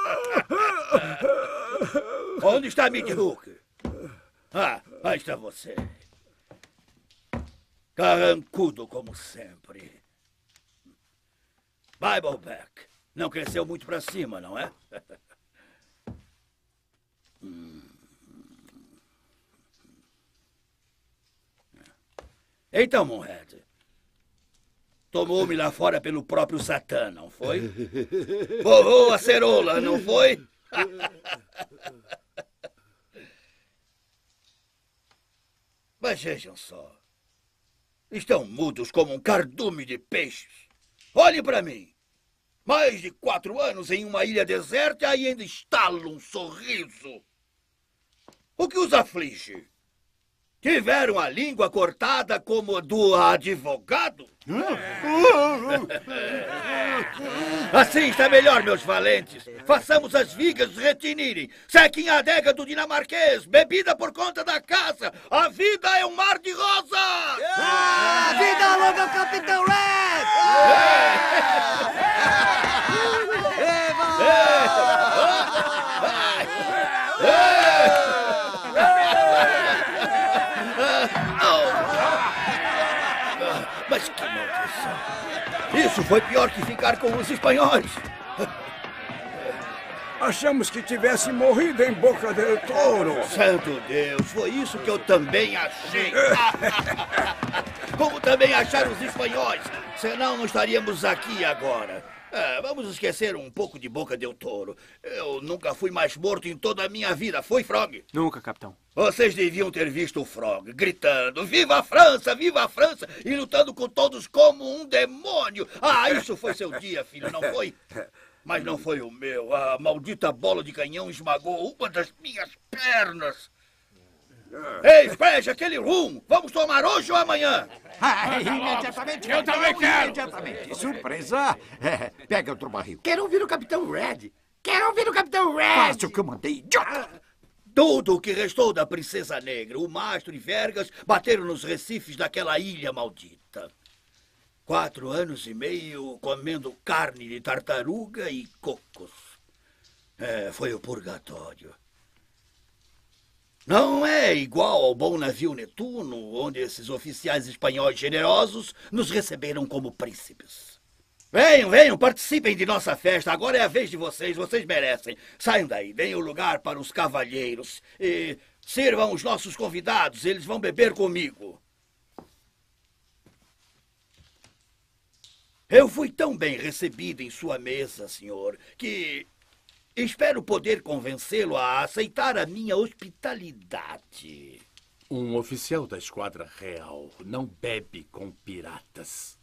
Onde está Midhook? Ah, aí está você. Carrancudo como sempre. Bibleback. Não cresceu muito para cima, não é? Então, Monhead, tomou-me lá fora pelo próprio Satã, não foi? Borrou a cerola, não foi? Mas vejam só. Estão mudos como um cardume de peixes. Olhem para mim. Mais de quatro anos em uma ilha deserta e ainda estalo um sorriso. O que os aflige? Tiveram a língua cortada como a do advogado? Assim está melhor, meus valentes. Façamos as vigas retinirem. Sequem a adega do dinamarquês. Bebida por conta da casa. A vida é um mar de rosas! Ah, vida longa, Capitão Red! Mas que maldição! Isso foi pior que ficar com os espanhóis. Achamos que tivesse morrido em Boca del Toro. Santo Deus, foi isso que eu também achei. Como também acharam os espanhóis. Senão não estaríamos aqui agora. É, vamos esquecer um pouco de Boca del Toro. Eu nunca fui mais morto em toda a minha vida. Foi, Frog? Nunca, capitão. Vocês deviam ter visto o Frog gritando Viva a França, viva a França! E lutando com todos como um demônio. Ah, isso foi seu dia, filho, não foi? Mas não foi o meu. A maldita bola de canhão esmagou uma das minhas pernas. Ei, Splash, aquele rum! Vamos tomar hoje ou amanhã? Ah, imediatamente. Eu também quero. Imediatamente. Surpresa. É, pega outro barril. Quero ouvir o Capitão Red. Quero ouvir o Capitão Red. Faça o que eu mandei, idiota. Tudo o que restou da Princesa Negra, o mastro e Vergas, bateram nos recifes daquela ilha maldita. Quatro anos e meio comendo carne de tartaruga e cocos. É, foi o purgatório. Não é igual ao bom navio Netuno, onde esses oficiais espanhóis generosos nos receberam como príncipes. Venham, venham, participem de nossa festa. Agora é a vez de vocês, vocês merecem. Saiam daí, deem o lugar para os cavalheiros. E sirvam os nossos convidados, eles vão beber comigo. Eu fui tão bem recebido em sua mesa, senhor, que espero poder convencê-lo a aceitar a minha hospitalidade. Um oficial da Esquadra Real não bebe com piratas.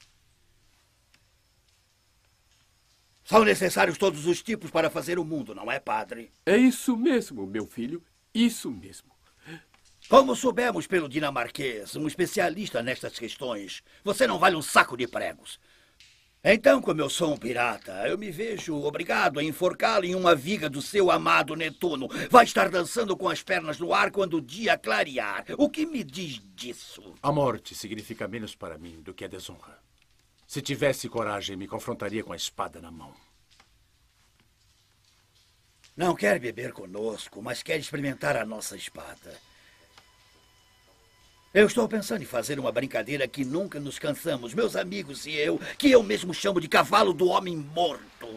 São necessários todos os tipos para fazer o mundo, não é, padre? É isso mesmo, meu filho. Isso mesmo. Como soubemos pelo dinamarquês, um especialista nestas questões, você não vale um saco de pregos. Então, como eu sou um pirata, eu me vejo obrigado a enforcá-lo em uma viga do seu amado Netuno. Vai estar dançando com as pernas no ar quando o dia clarear. O que me diz disso? A morte significa menos para mim do que a desonra. Se tivesse coragem, me confrontaria com a espada na mão. Não quer beber conosco, mas quer experimentar a nossa espada. Eu estou pensando em fazer uma brincadeira que nunca nos cansamos, meus amigos e eu, que eu mesmo chamo de cavalo do homem morto.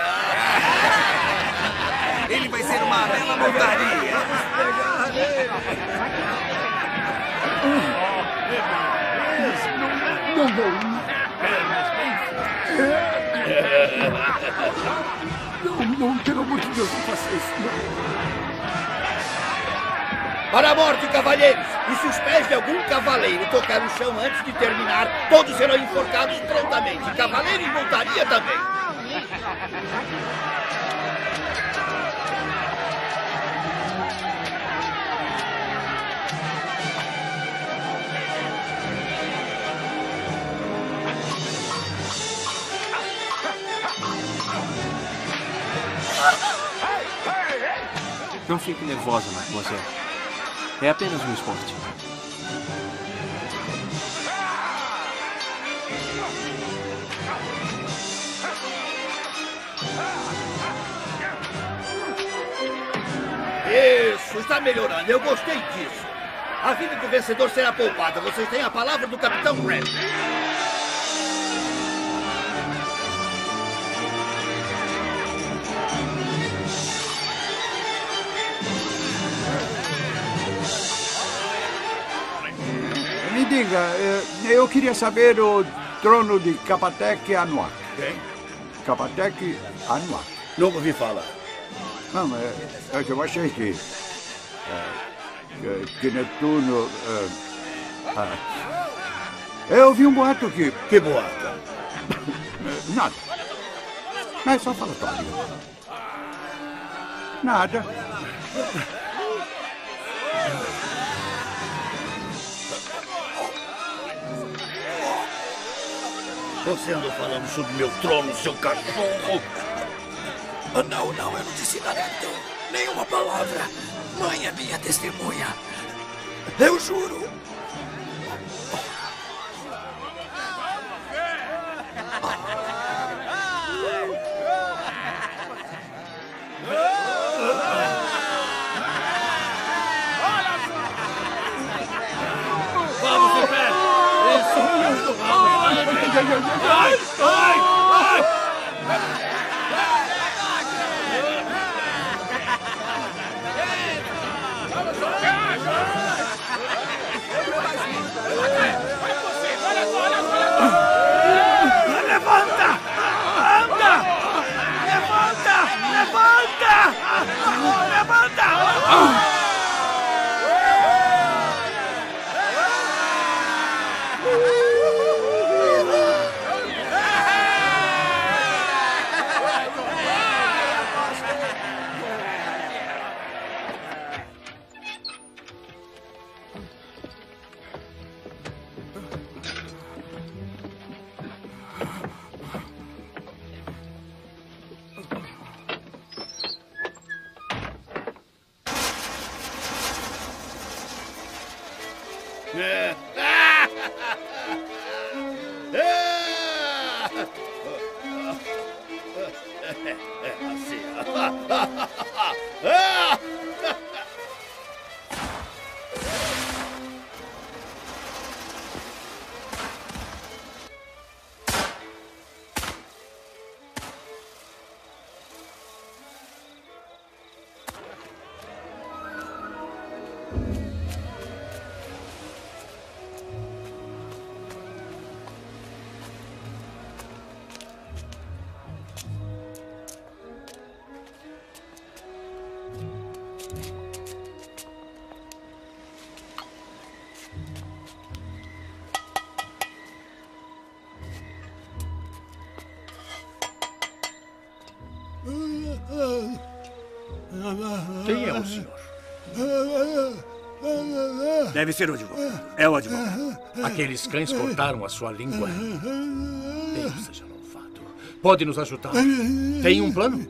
Ele vai ser uma bela montaria. Não vou. Não, não, pelo amor de Deus, não faça isso. Não. Para a morte, cavalheiros! E se os pés de algum cavaleiro tocar no chão antes de terminar, todos serão enforcados prontamente. Cavaleiro e montaria também. Não fique nervosa, mademoiselle. É apenas um esporte. Isso, está melhorando. Eu gostei disso. A vida do vencedor será poupada. Vocês têm a palavra do Capitão Red. Me diga, eu queria saber o trono de Capatec Anuak. Quem? Capatec Anuak. Nunca ouvi falar. Não, é, é que eu achei que... É, que Netuno... É, é, eu ouvi um boato que... Que boato? Nada. É só falatório. Nada. Você andou falando sobre meu trono, seu cachorro. Oh, não, não, eu não disse nada, capitão. Nenhuma palavra. Mãe é minha testemunha. Eu juro. Vamos, Silver! Isso, isso, vamos! ai, ai, ai, ai, ai. Levanta! Anda! Levanta! Levanta! Levanta! Quem é o senhor? Deve ser o advogado. É o advogado. Aqueles cães cortaram a sua língua. Deus seja louvado. Pode nos ajudar? Tem um plano?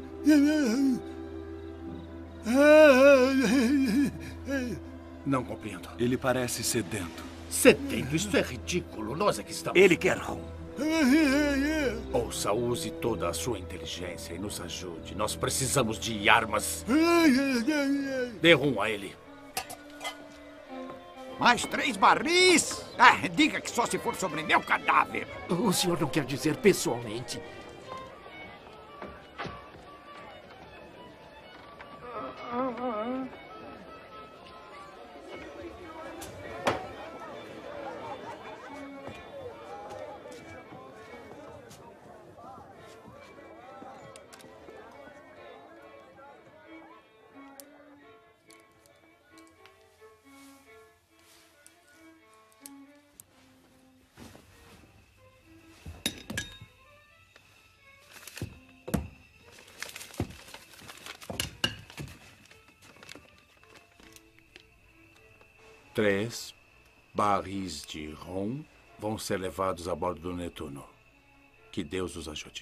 Não compreendo. Ele parece sedento. Sedento? Isso é ridículo. Nós é que estamos... Ele quer rum. Ouça, use toda a sua inteligência e nos ajude. Nós precisamos de armas. Dê rum a ele. Mais três barris? Ah, diga que só se for sobre meu cadáver. O senhor não quer dizer pessoalmente? Três barris de rum vão ser levados a bordo do Netuno. Que Deus os ajude.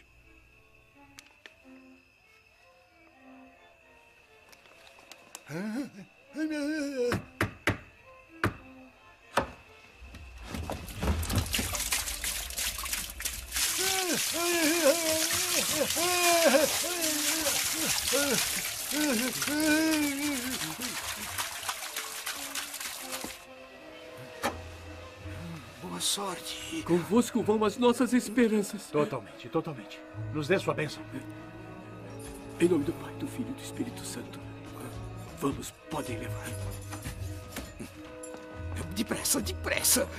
Boa sorte. Convosco vão as nossas esperanças. Totalmente, totalmente. Nos dê sua bênção. Em nome do Pai, do Filho e do Espírito Santo. Vamos, podem levar. Depressa, depressa.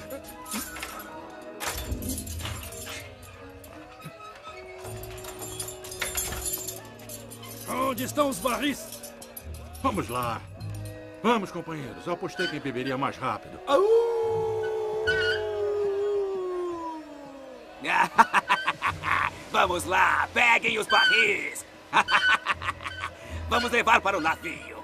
Onde estão os barris? Vamos lá. Vamos, companheiros. Eu apostei quem beberia mais rápido. Vamos lá, peguem os barris. Vamos levar para o navio.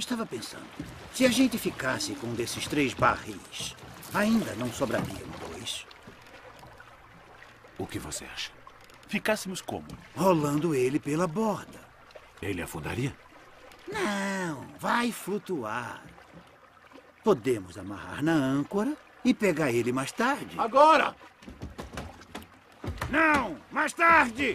estava pensando, se a gente ficasse com um desses três barris, ainda não sobrariam dois? O que você acha? Ficássemos como? Rolando ele pela borda. Ele afundaria? Não, vai flutuar. Podemos amarrar na âncora e pegar ele mais tarde. Agora! Não, mais tarde!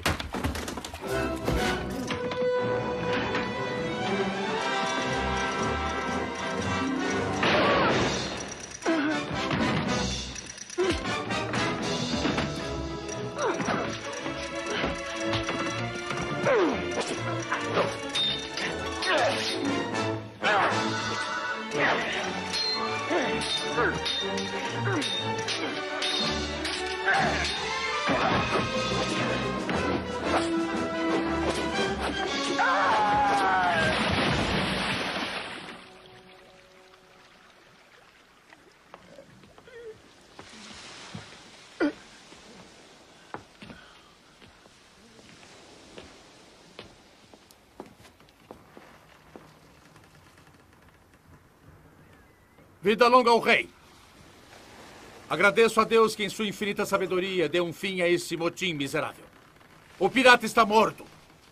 Vida longa ao rei! Agradeço a Deus que, em sua infinita sabedoria, deu um fim a esse motim miserável. O pirata está morto.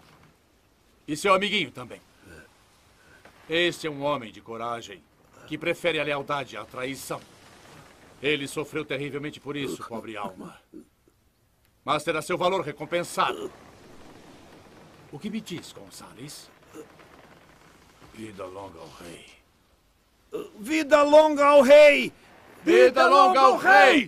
E seu amiguinho também. Este é um homem de coragem que prefere a lealdade à traição. Ele sofreu terrivelmente por isso, pobre alma. Mas terá seu valor recompensado. O que me diz, Gonçalves? Vida longa ao rei. Vida longa ao rei! Vida longa ao rei!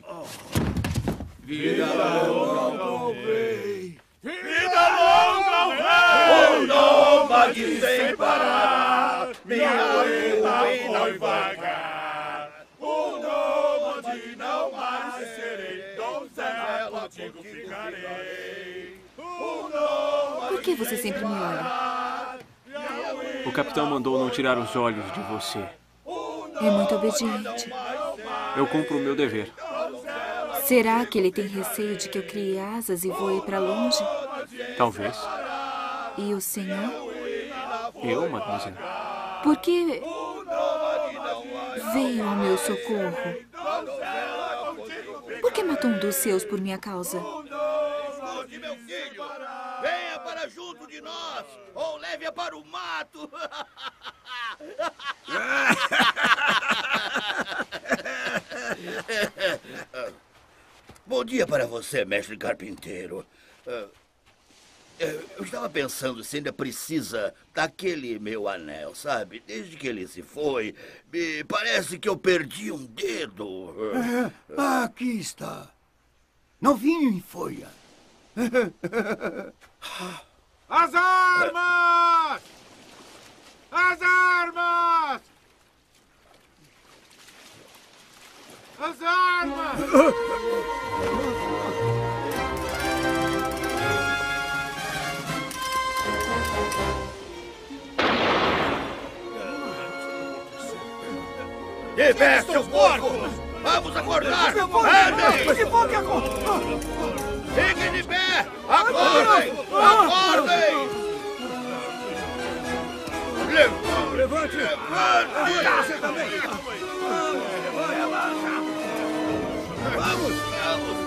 Vida longa ao rei! Vida longa ao rei! Um nômade sem parar, minha vida foi vagar. Um nômade não mais serei, donzela contigo ficarei. Um nômade. Por que você sempre me olha? O capitão mandou não tirar os olhos de você. É muito obediente. Eu cumpro o meu dever. Será que ele tem receio de que eu crie asas e voe para longe? Talvez. E o senhor? Eu, mademoiselle? Por que veio ao meu socorro? Por que matou um dos seus por minha causa? Escute, meu filho! Venha para junto de nós, ou leve-a para o mato! Bom dia para você, mestre carpinteiro. Eu estava pensando se ainda precisa daquele meu anel, sabe? Desde que ele se foi, me parece que eu perdi um dedo. É, aqui está. Novinho em folha. As armas! As armas! As armas! De pé, seus porcos! Vamos acordar! Andem! O que foi que aconteceu? Fiquem de pé! Acordem! Acordem! Levante! Levante! Levante! Você também! Vamos! Vamos!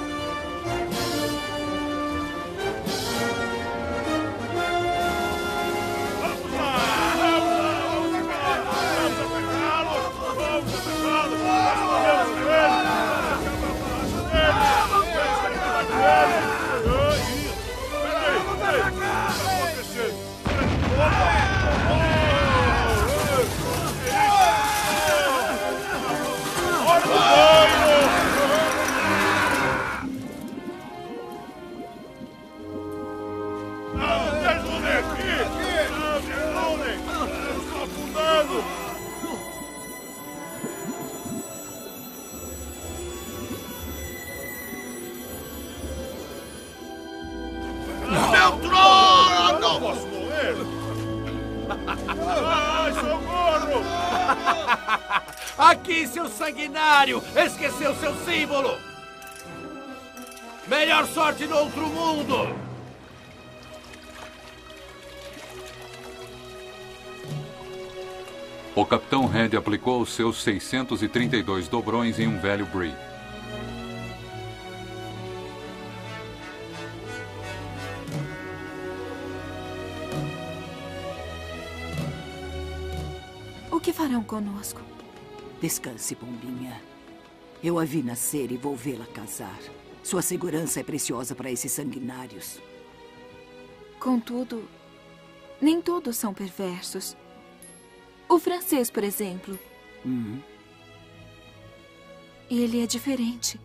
Meu trono! Não posso morrer! Ai, socorro! Aqui, seu sanguinário! Esqueceu seu símbolo! Melhor sorte no outro mundo! O Capitão Red aplicou seus seiscentos e trinta e dois dobrões em um velho Bree. O que farão conosco? Descanse, Pombinha. Eu a vi nascer e vou vê-la casar. Sua segurança é preciosa para esses sanguinários. Contudo, nem todos são perversos. O francês, por exemplo. Uhum. Ele é diferente.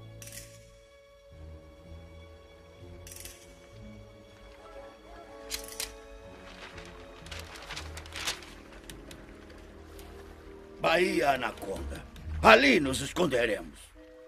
Baía Anaconda. Ali nos esconderemos.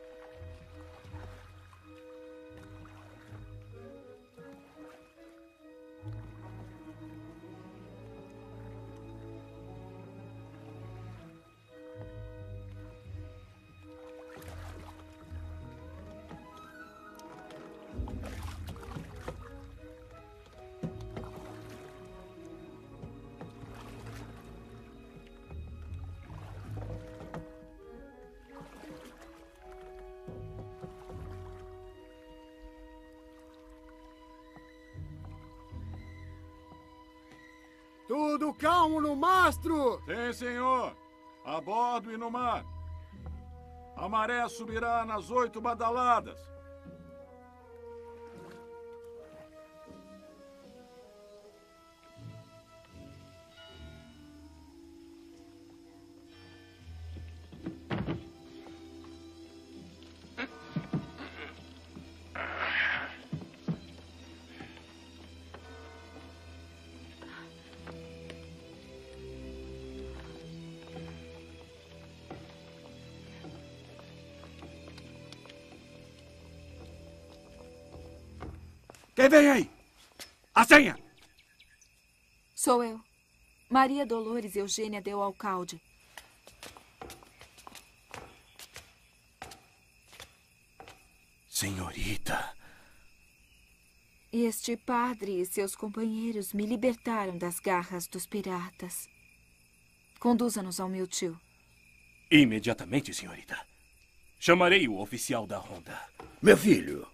Tudo calmo no mastro! Sim, senhor. A bordo e no mar. A maré subirá nas oito badaladas. Quem vem aí? A senha! Sou eu. Maria Dolores Eugênia Del Alcalde. Senhorita. Este padre e seus companheiros me libertaram das garras dos piratas. Conduza-nos ao meu tio. Imediatamente, senhorita. Chamarei o oficial da ronda. Meu filho.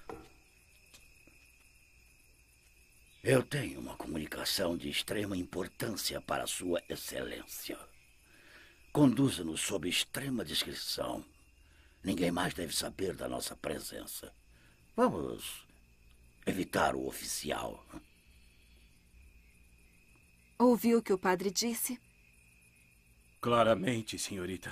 Eu tenho uma comunicação de extrema importância para Sua Excelência. Conduza-nos sob extrema discrição. Ninguém mais deve saber da nossa presença. Vamos evitar o oficial. Ouviu o que o padre disse? Claramente, senhorita.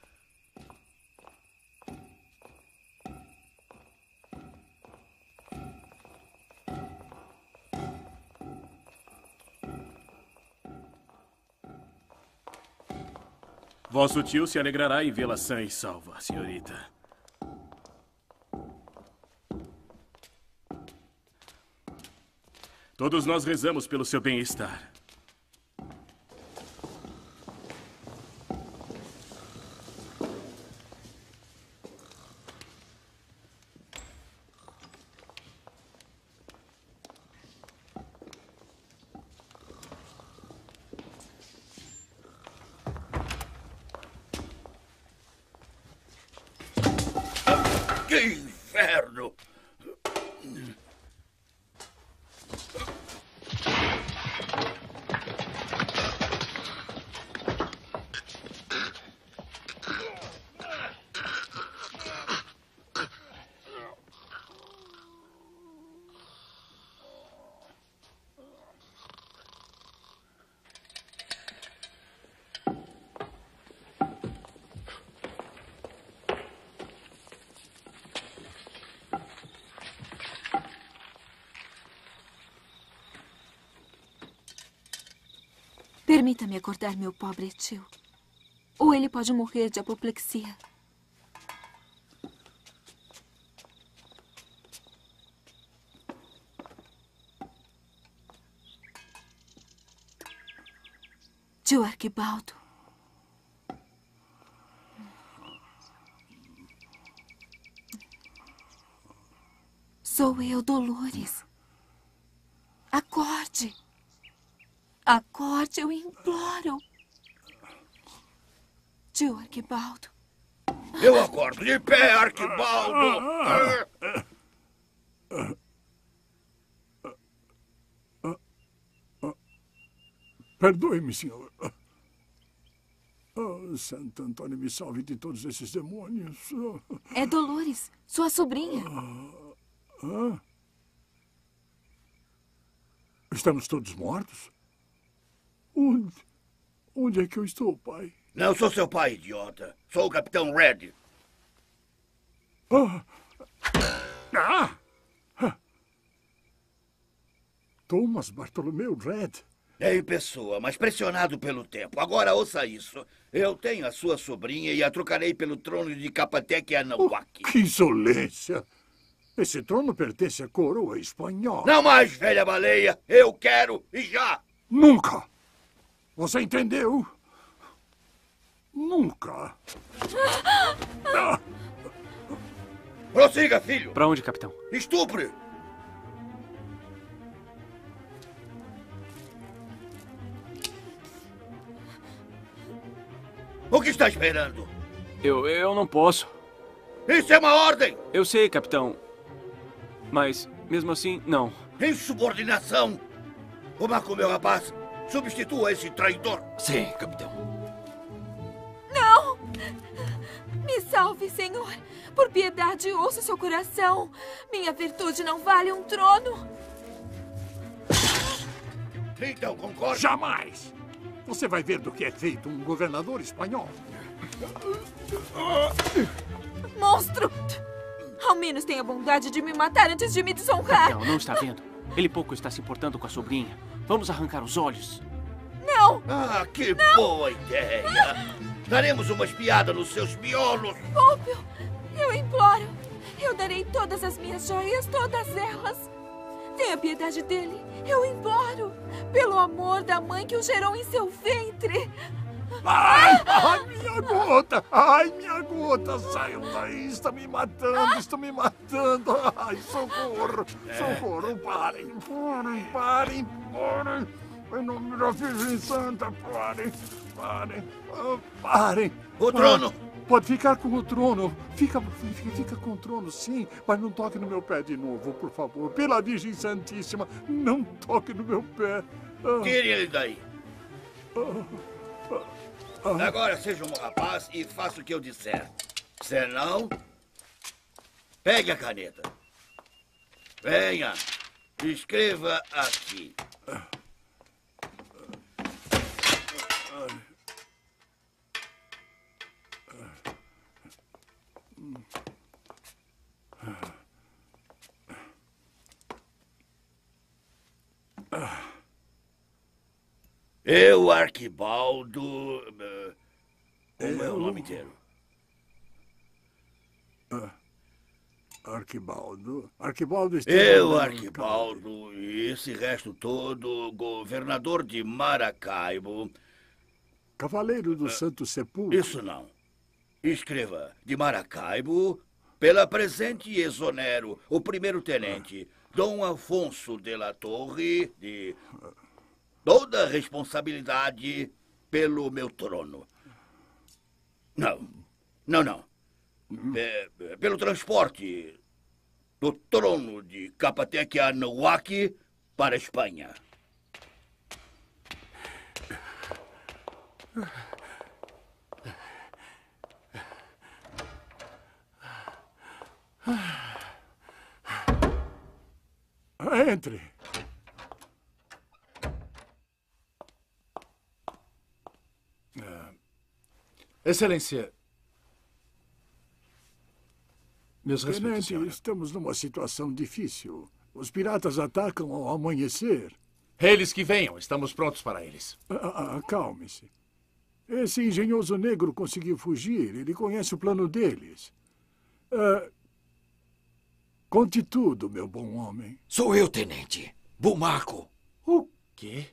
Vosso tio se alegrará em vê-la sã e salva, senhorita. Todos nós rezamos pelo seu bem-estar. Que inferno! Permita-me acordar meu pobre tio. Ou ele pode morrer de apoplexia. Tio Arquibaldo. Sou eu, Dolores. Acorde. Acorde, eu imploro. Tio Arquibaldo. Eu acordo. De pé, Arquibaldo! Perdoe-me, senhor. Oh, Santo Antônio, me salve de todos esses demônios. É Dolores, sua sobrinha. Ah? Estamos todos mortos? Onde? Onde é que eu estou, pai? Não sou seu pai, idiota. Sou o Capitão Red. Ah! Ah! Thomas Bartolomeu Red. É em pessoa, mas pressionado pelo tempo. Agora ouça isso. Eu tenho a sua sobrinha e a trocarei pelo trono de Capatec Anahuac. Que insolência! Esse trono pertence à coroa espanhola. Não mais, velha baleia! Eu quero e já! Nunca! Você entendeu? Nunca! Ah. Prossiga, filho! Pra onde, capitão? Estupre! O que está esperando? Eu, eu não posso. Isso é uma ordem! Eu sei, capitão. Mas, mesmo assim, não. Insubordinação! O Marco, meu rapaz, substitua esse traidor. Sim, capitão. Não! Me salve, senhor. Por piedade, ouça seu coração. Minha virtude não vale um trono. Então, concorda? Jamais! Você vai ver do que é feito um governador espanhol. Monstro! Ao menos tenha a bondade de me matar antes de me desonrar. Não, não está vendo? Ele pouco está se importando com a sobrinha. Vamos arrancar os olhos. Não! Ah, que não. boa ideia! Daremos uma espiada nos seus miolos. Púlpio, eu imploro. Eu darei todas as minhas joias, todas elas. Tenha piedade dele. Eu imploro. Pelo amor da mãe que o gerou em seu ventre. Ai, ai, minha gota! Ai, minha gota! Saiam daí! Está me matando! Está me matando! Ai, socorro! Socorro! Parem! Parem! Parem! Parem! Em nome da Virgem Santa, parem! Parem! Parem! O trono! Pode ficar com o trono. Fica, fica, fica com o trono, sim. Mas não toque no meu pé de novo, por favor. Pela Virgem Santíssima, não toque no meu pé. Tire ele daí. Agora seja um rapaz e faça o que eu disser. Senão, pegue a caneta. Venha, escreva aqui. Eu, Arquibaldo... Uh, como é o nome inteiro? Uh, Arquibaldo... Arquibaldo... Eu, Arquibaldo, e esse resto todo, governador de Maracaibo... Cavaleiro do uh, Santo Sepulcro. Isso não. Escreva, de Maracaibo, pela presente exonero, o primeiro-tenente, uh, Dom Afonso de la Torre, de... toda a responsabilidade pelo meu trono. Não, não, não. É, pelo transporte do trono de Capatec Anahuac para a Espanha. Entre. Excelência, meus respeitos, respeitos, senhora. Estamos numa situação difícil. Os piratas atacam ao amanhecer. Eles que venham, estamos prontos para eles. Acalme-se. Esse engenhoso negro conseguiu fugir. Ele conhece o plano deles. Uh, conte tudo, meu bom homem. Sou eu, tenente. Bumaco. O quê?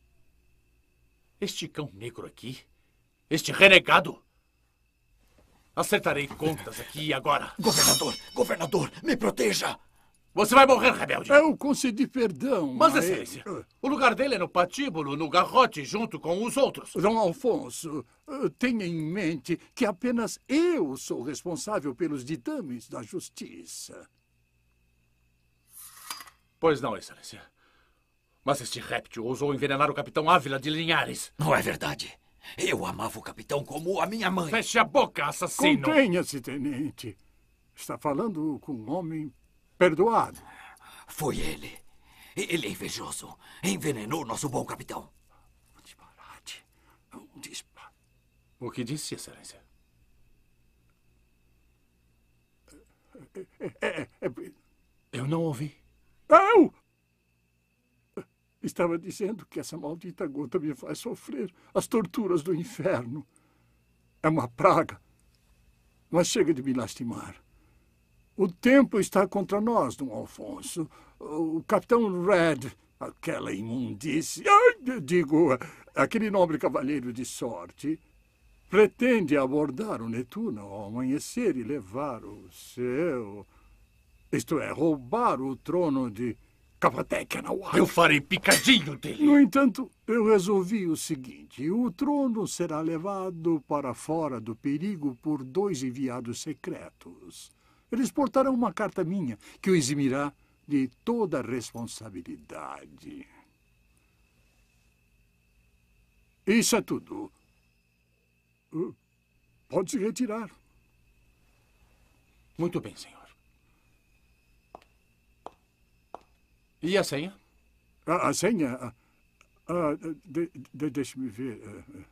Este cão negro aqui? Este renegado? Acertarei contas aqui e agora. Governador, governador, me proteja. Você vai morrer, rebelde. Eu concedi perdão. Mas, a excelência, ele. o lugar dele é no patíbulo, no garrote, junto com os outros. Dom Alfonso, tenha em mente que apenas eu sou responsável pelos ditames da justiça. Pois não, excelência. Mas este réptil ousou envenenar o capitão Ávila de Linhares. Não é verdade. Eu amava o capitão como a minha mãe. Feche a boca, assassino. Contenha-se, tenente. Está falando com um homem perdoado. Foi ele. Ele é invejoso. Envenenou nosso bom capitão. Um disparate. Um disparate. O que disse, excelência? É, é, é... Eu não ouvi. Eu! Estava dizendo que essa maldita gota me faz sofrer as torturas do inferno. É uma praga. Mas chega de me lastimar. O tempo está contra nós, Dom Alfonso. O capitão Red, aquela imundície... Ai, digo, aquele nobre cavalheiro de sorte, pretende abordar o Netuno ao amanhecer e levar o seu... Isto é, roubar o trono de Capateca-Nauá. Eu farei picadinho dele. No entanto, eu resolvi o seguinte. O trono será levado para fora do perigo por dois enviados secretos. Eles portarão uma carta minha que o eximirá de toda responsabilidade. Isso é tudo. Pode se retirar. Muito bem, senhor. E a senha? A, a senha? A, a, de, de, Deixe-me ver.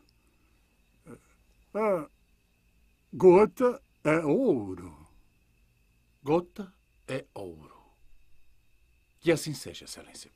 A, a, gota é ouro. Gota é ouro. Que assim seja, excelência.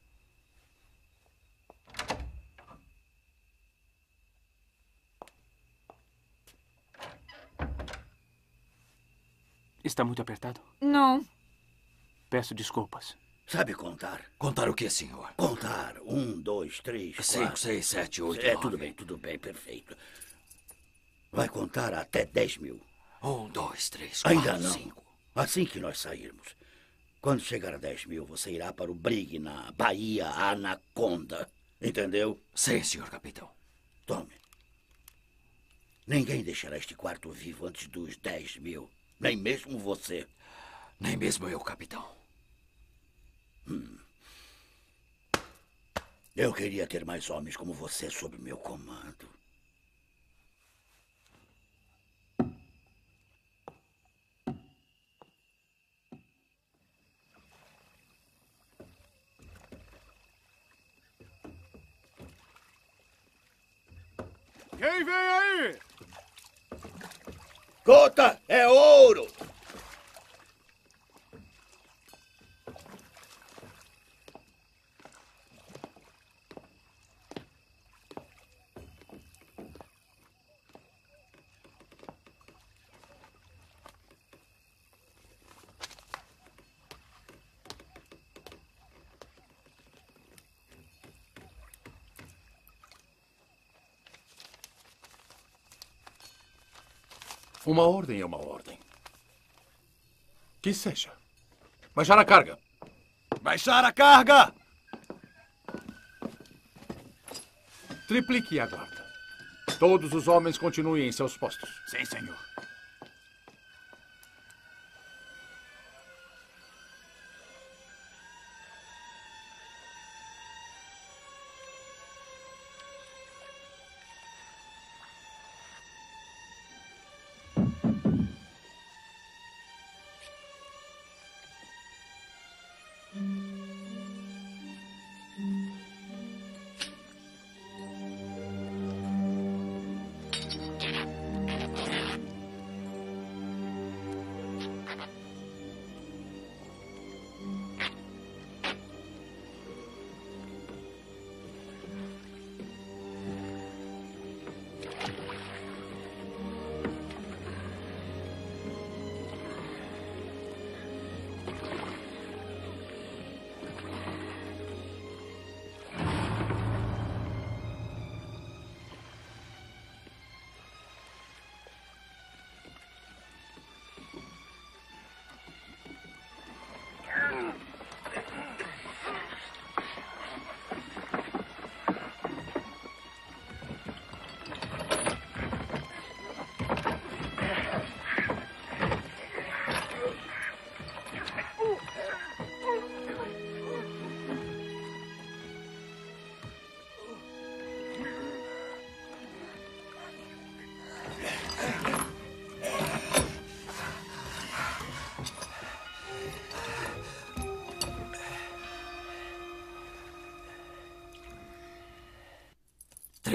Está muito apertado? Não. Peço desculpas. Sabe contar? Contar o que, senhor? Contar. Um, dois, três, Cinco, quatro... seis, sete, oito, É, nove. tudo bem, tudo bem, perfeito. Vai contar até dez mil. Um, dois, três, quatro, Ainda não. cinco. Assim que nós sairmos. Quando chegar a dez mil, você irá para o brigue na Baía Anaconda. Entendeu? Sim, senhor capitão. Tome. Ninguém deixará este quarto vivo antes dos dez mil. Nem mesmo você. Nem mesmo eu, capitão. Hum. Eu queria ter mais homens como você sob meu comando. Quem vem aí? Gota é ouro! Uma ordem é uma ordem. Que seja. Baixar a carga. Baixar a carga! Triplique a guarda. Todos os homens continuem em seus postos. Sim, senhor.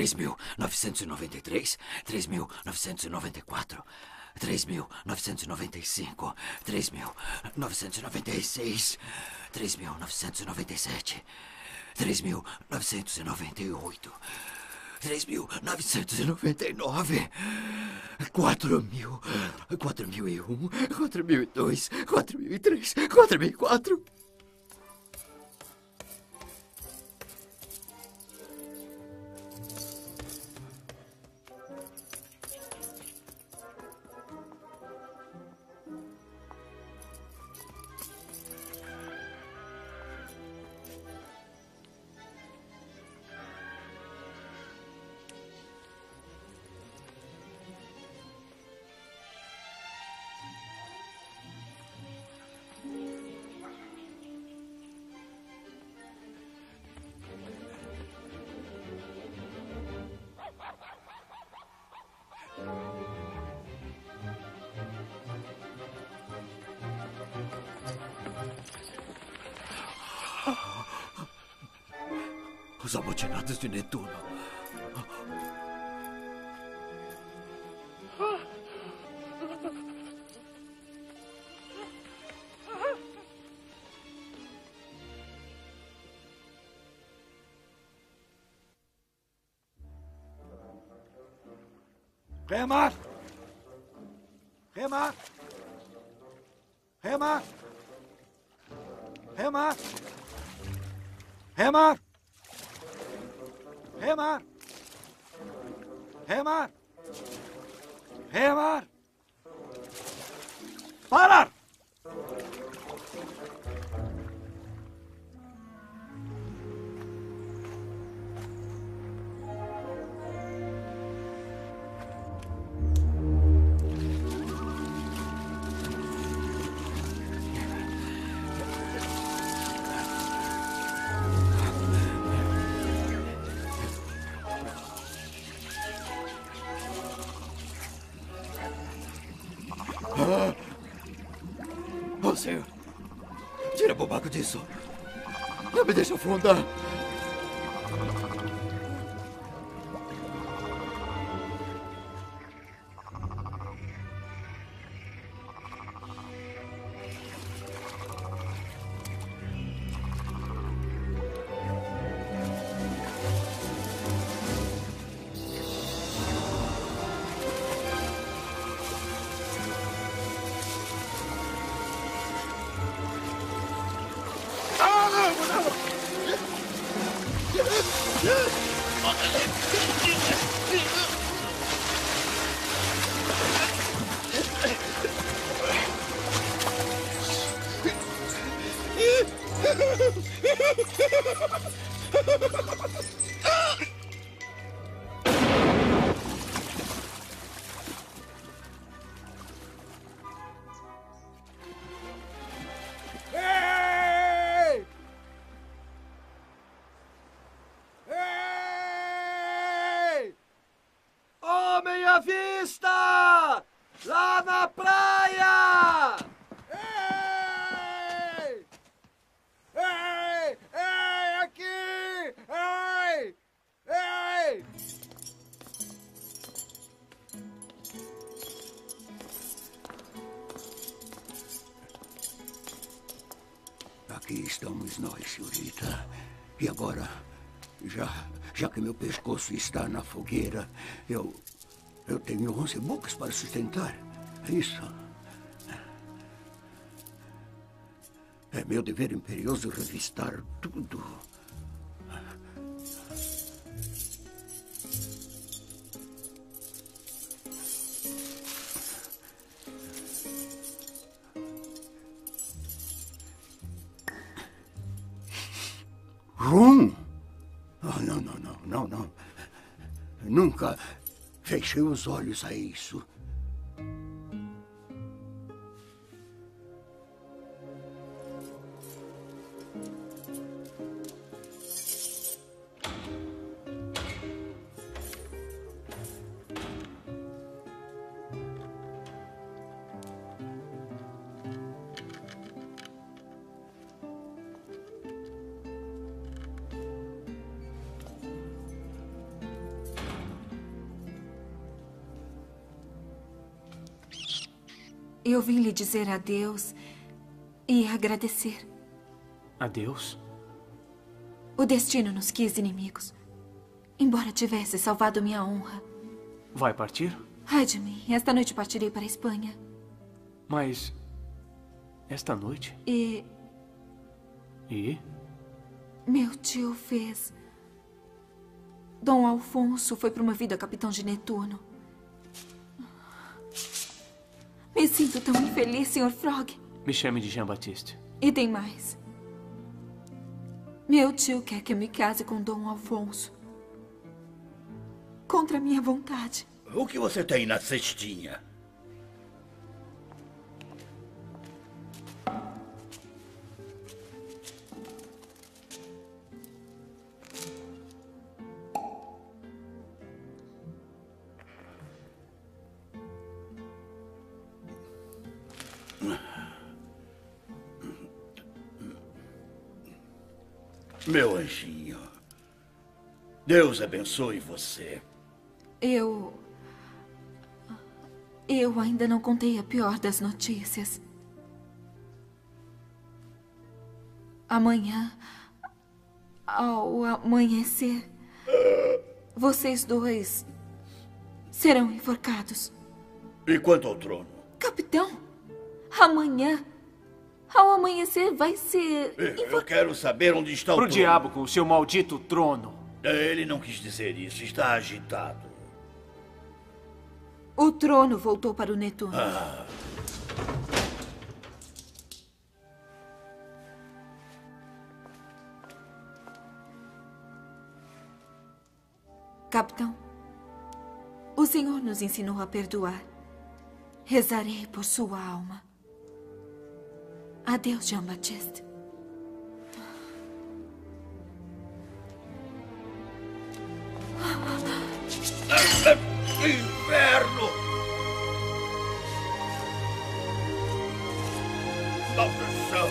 três mil novecentos e noventa e três, três mil novecentos e noventa e quatro, três mil novecentos e noventa e cinco, três mil novecentos e noventa e seis, três mil novecentos e noventa e sete, três mil novecentos e noventa e oito, três mil novecentos e noventa e nove, quatro mil, quatro mil e um, quatro mil e dois, quatro mil e três, quatro mil e quatro. Os amotinados de Netuno. Remar! Remar! Remar! Remar! Remar! Remar! Remar! Remar! Parar! Oh, senhor. Tira Bumaco disso. Não me deixa afundar. Ei! Ei! Homem à vista! Lá na praia! Ei! Ei! Ei! Aqui! Ei! Ei! Aqui estamos nós, senhorita. E agora, já, já que meu pescoço está na fogueira, eu, eu tenho onze bocas para sustentar. É isso. É meu dever imperioso revistar tudo. Rum? Oh, não, não, não, não, não. Nunca fechei os olhos a isso. Eu vim lhe dizer adeus e agradecer. Adeus? O destino nos quis inimigos. Embora tivesse salvado minha honra. Vai partir? Ai de mim, esta noite partirei para a Espanha. Mas... esta noite? E... E? Meu tio fez... Dom Alfonso foi promovido a capitão de Netuno. Me sinto tão infeliz, senhor Frog. Me chame de Jean-Baptiste. E tem mais. Meu tio quer que eu me case com Dom Alfonso. Contra a minha vontade. O que você tem na cestinha? Meu anjinho, Deus abençoe você. Eu... Eu ainda não contei a pior das notícias. Amanhã, ao amanhecer, vocês dois serão enforcados. E quanto ao trono? Capitão, amanhã... Ao amanhecer vai ser... Eu quero saber onde está o Pro trono. diabo com o seu maldito trono. Ele não quis dizer isso. Está agitado. O trono voltou para o Netuno. Ah. Capitão, o Senhor nos ensinou a perdoar. Rezarei por sua alma. Adeus, Jean-Baptiste. Inferno! Maldição!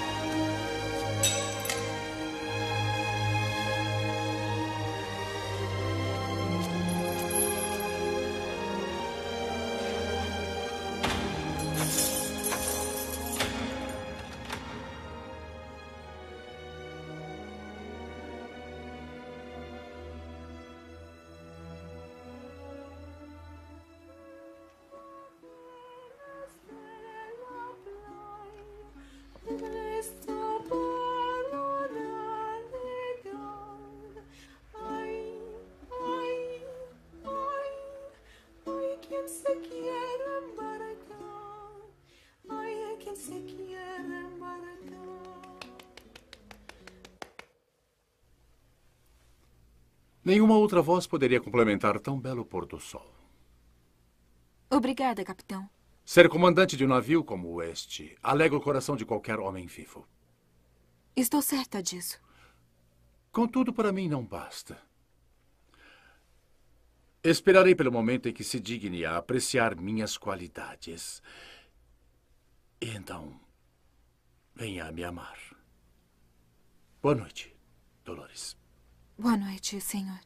Nenhuma outra voz poderia complementar tão belo pôr do sol. Obrigada, capitão. Ser comandante de um navio como este alegra o coração de qualquer homem vivo. Estou certa disso. Contudo, para mim não basta. Esperarei pelo momento em que se digne a apreciar minhas qualidades. E então, venha a me amar. Boa noite, Dolores. Boa noite, senhor.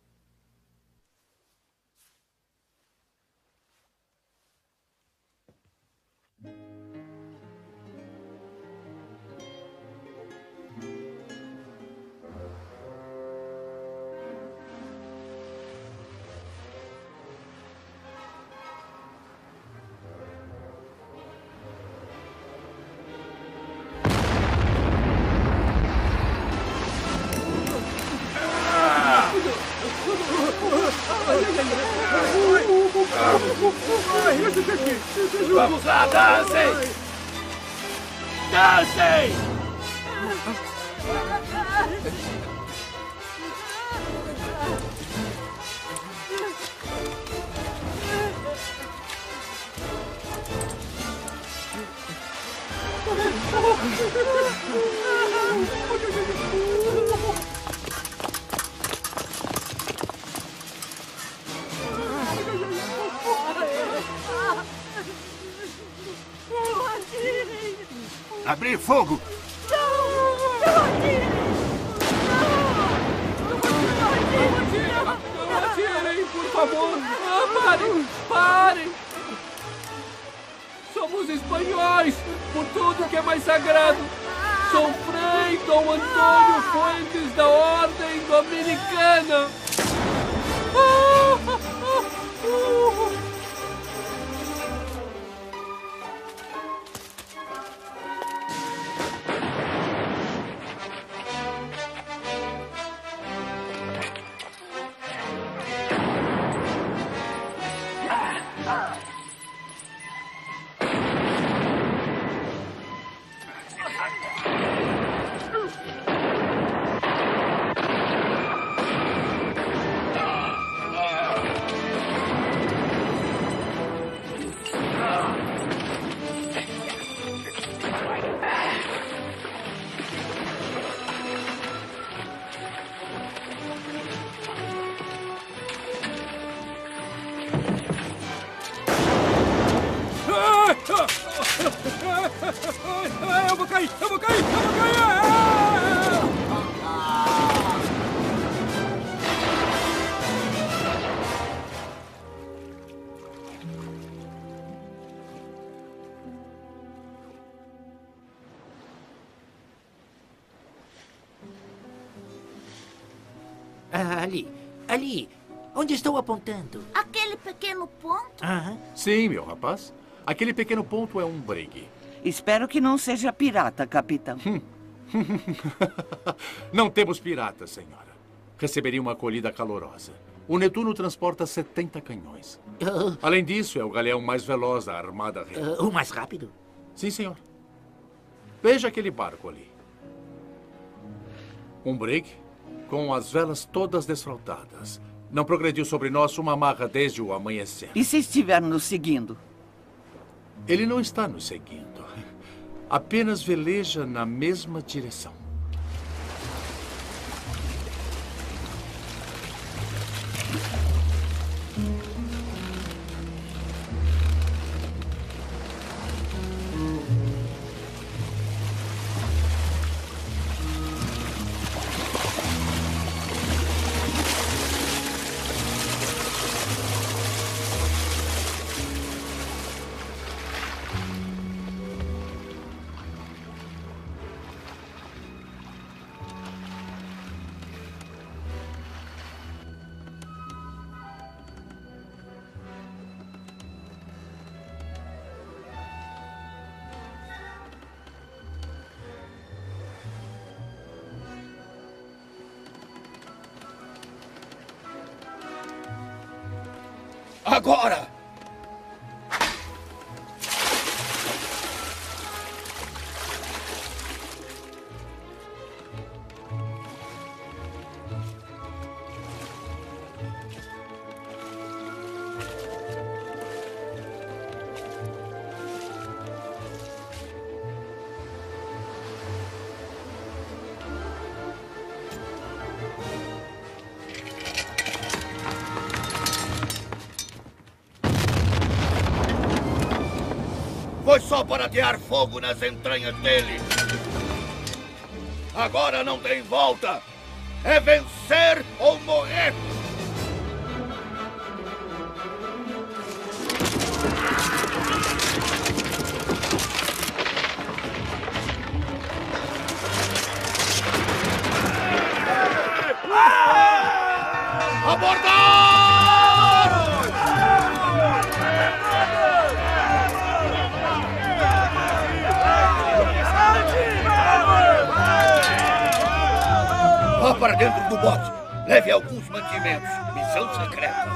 Vamos lá, dancem! Dancem! Abrir fogo! Não atirem, por favor! Ah, parem! Parem! Sou Somos espanhóis, por tudo que é mais sagrado. Sou Frei Dom Antônio Fuentes da Ordem Dominicana. Eu vou cair! Eu vou cair! Eu vou cair! Ah, ali. Ali. Onde estou apontando? Aquele pequeno ponto? Aham. Sim, meu rapaz. Aquele pequeno ponto é um bregue. Espero que não seja pirata, capitão. Não temos piratas, senhora. Receberia uma acolhida calorosa. O Netuno transporta setenta canhões. Uh, Além disso, é o galeão mais veloz da Armada Real. uh, o mais rápido? Sim, senhor. Veja aquele barco ali. Um bregue com as velas todas desfraldadas. Não progrediu sobre nós uma marra desde o amanhecer. E se estiver nos seguindo? Ele não está nos seguindo. Apenas veleja na mesma direção. Agora! Foi só para atear fogo nas entranhas dele. Agora não tem volta. É vencer ou morrer. Vá para dentro do bote. Leve alguns mantimentos. Missão secreta.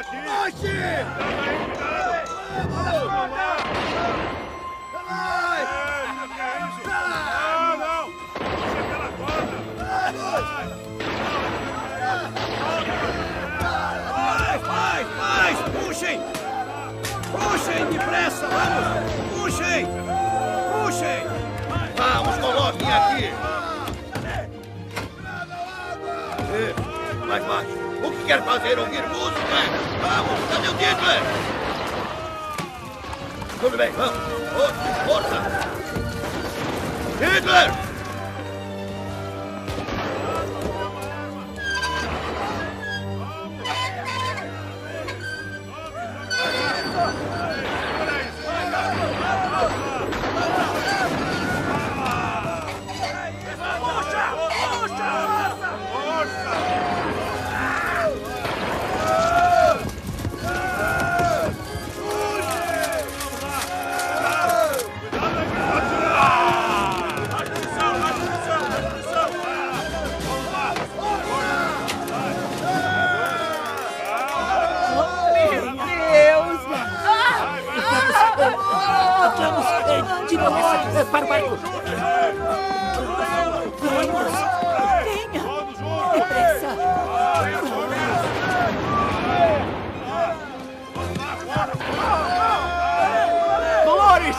aqui! Baixe! Não, não! Puxa pela corda! Mais, mais, mais! Puxem! Puxem depressa, vamos! Puxem! Puxem! Vamos, coloquem aqui! Isso, mais baixo! O que quer fazer? Ouvir música? Vamos! Cadê o Diddler? Tudo bem, vamos! Força! Força! Diddler! Para o barco! Vamos! Venha! Depressa! Dolores!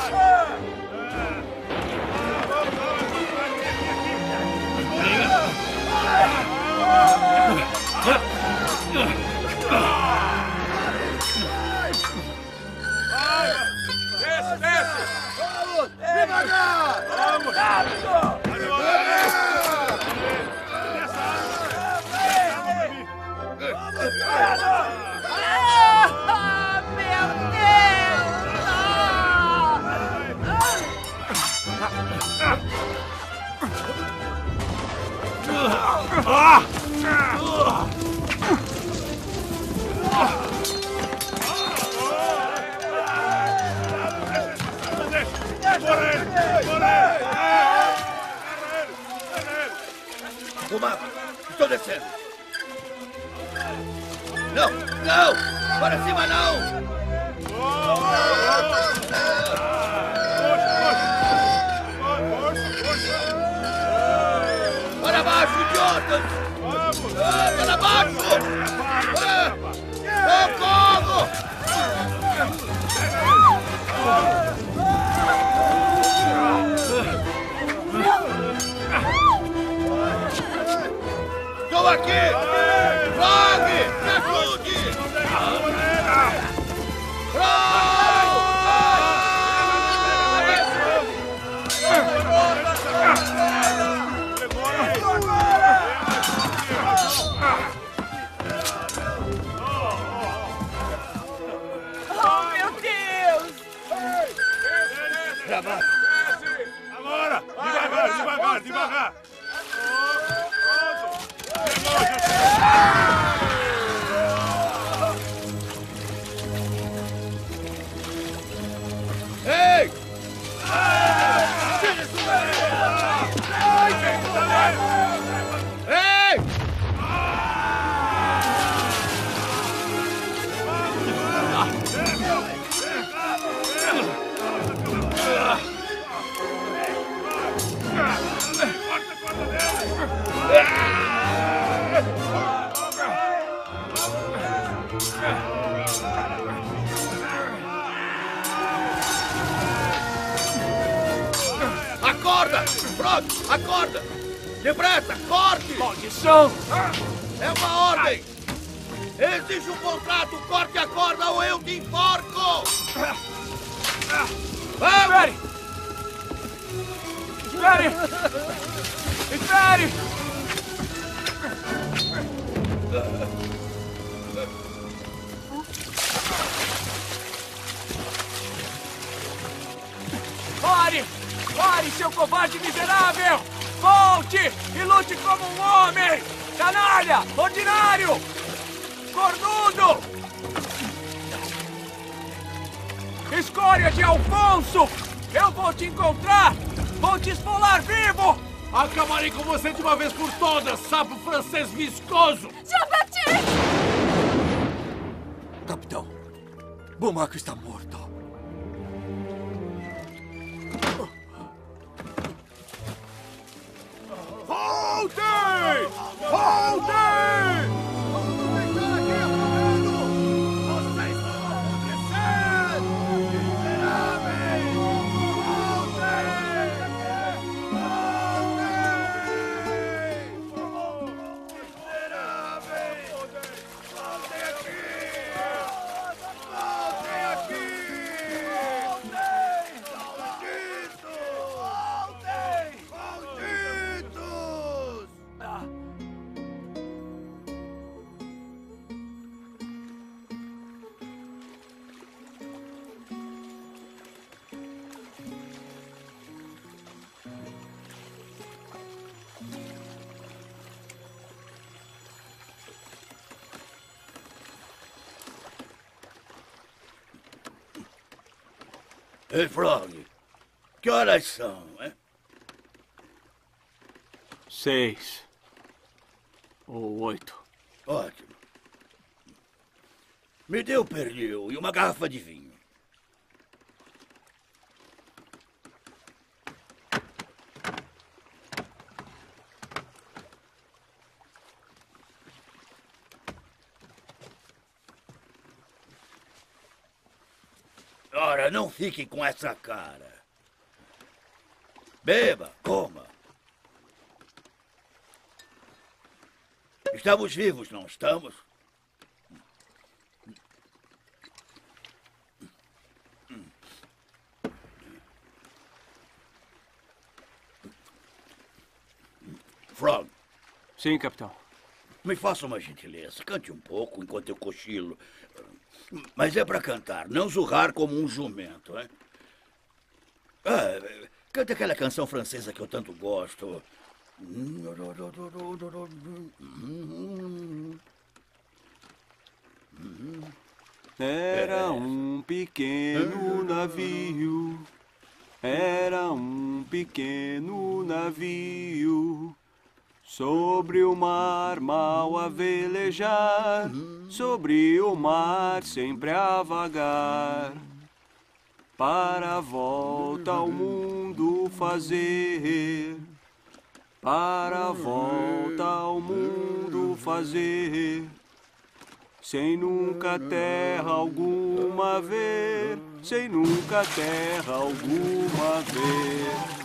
Desce, desce! Vamos! Devagar! Vamos! Rápido! Ah, meu Deus! Ah! Bumaco, estou descendo. Não, não! Para cima não! Para baixo, idiotas! Ah, para baixo! Ah, socorro! Estou aqui! Frog! Me ajude! Oh, meu Deus! Agora! Devagar, devagar, devagar! Ei! Ei! Acorda! Frog, acorda! Depressa, corte! Maldição! É uma ordem! Existe um contrato, corte a corda ou eu te enforco! Vamos! Espere! Espere! Pare! Pare, seu covarde miserável! Volte e lute como um homem! Canalha! Ordinário! Cornudo! Escória de Alfonso! Eu vou te encontrar! Vou te esfolar vivo! Acabarei com você de uma vez por todas, sapo francês viscoso! Já bati! Capitão, Bumaco está morto. Voltem! Voltem! Ei, Frog, que horas são, hein? Seis. Ou oito. Ótimo. Me dê o pernil e uma garrafa de vinho. Ora, não fique com essa cara. Beba, coma. Estamos vivos, não estamos? Frog. Sim, capitão. Me faça uma gentileza. Cante um pouco enquanto eu cochilo. Mas é para cantar, não zurrar como um jumento, hein? Ah, cante aquela canção francesa que eu tanto gosto. Era um pequeno navio, era um pequeno navio, sobre o mar mal a velejar, sobre o mar sempre a vagar, para a volta ao mundo fazer, para a volta ao mundo fazer, sem nunca terra alguma ver, sem nunca terra alguma ver.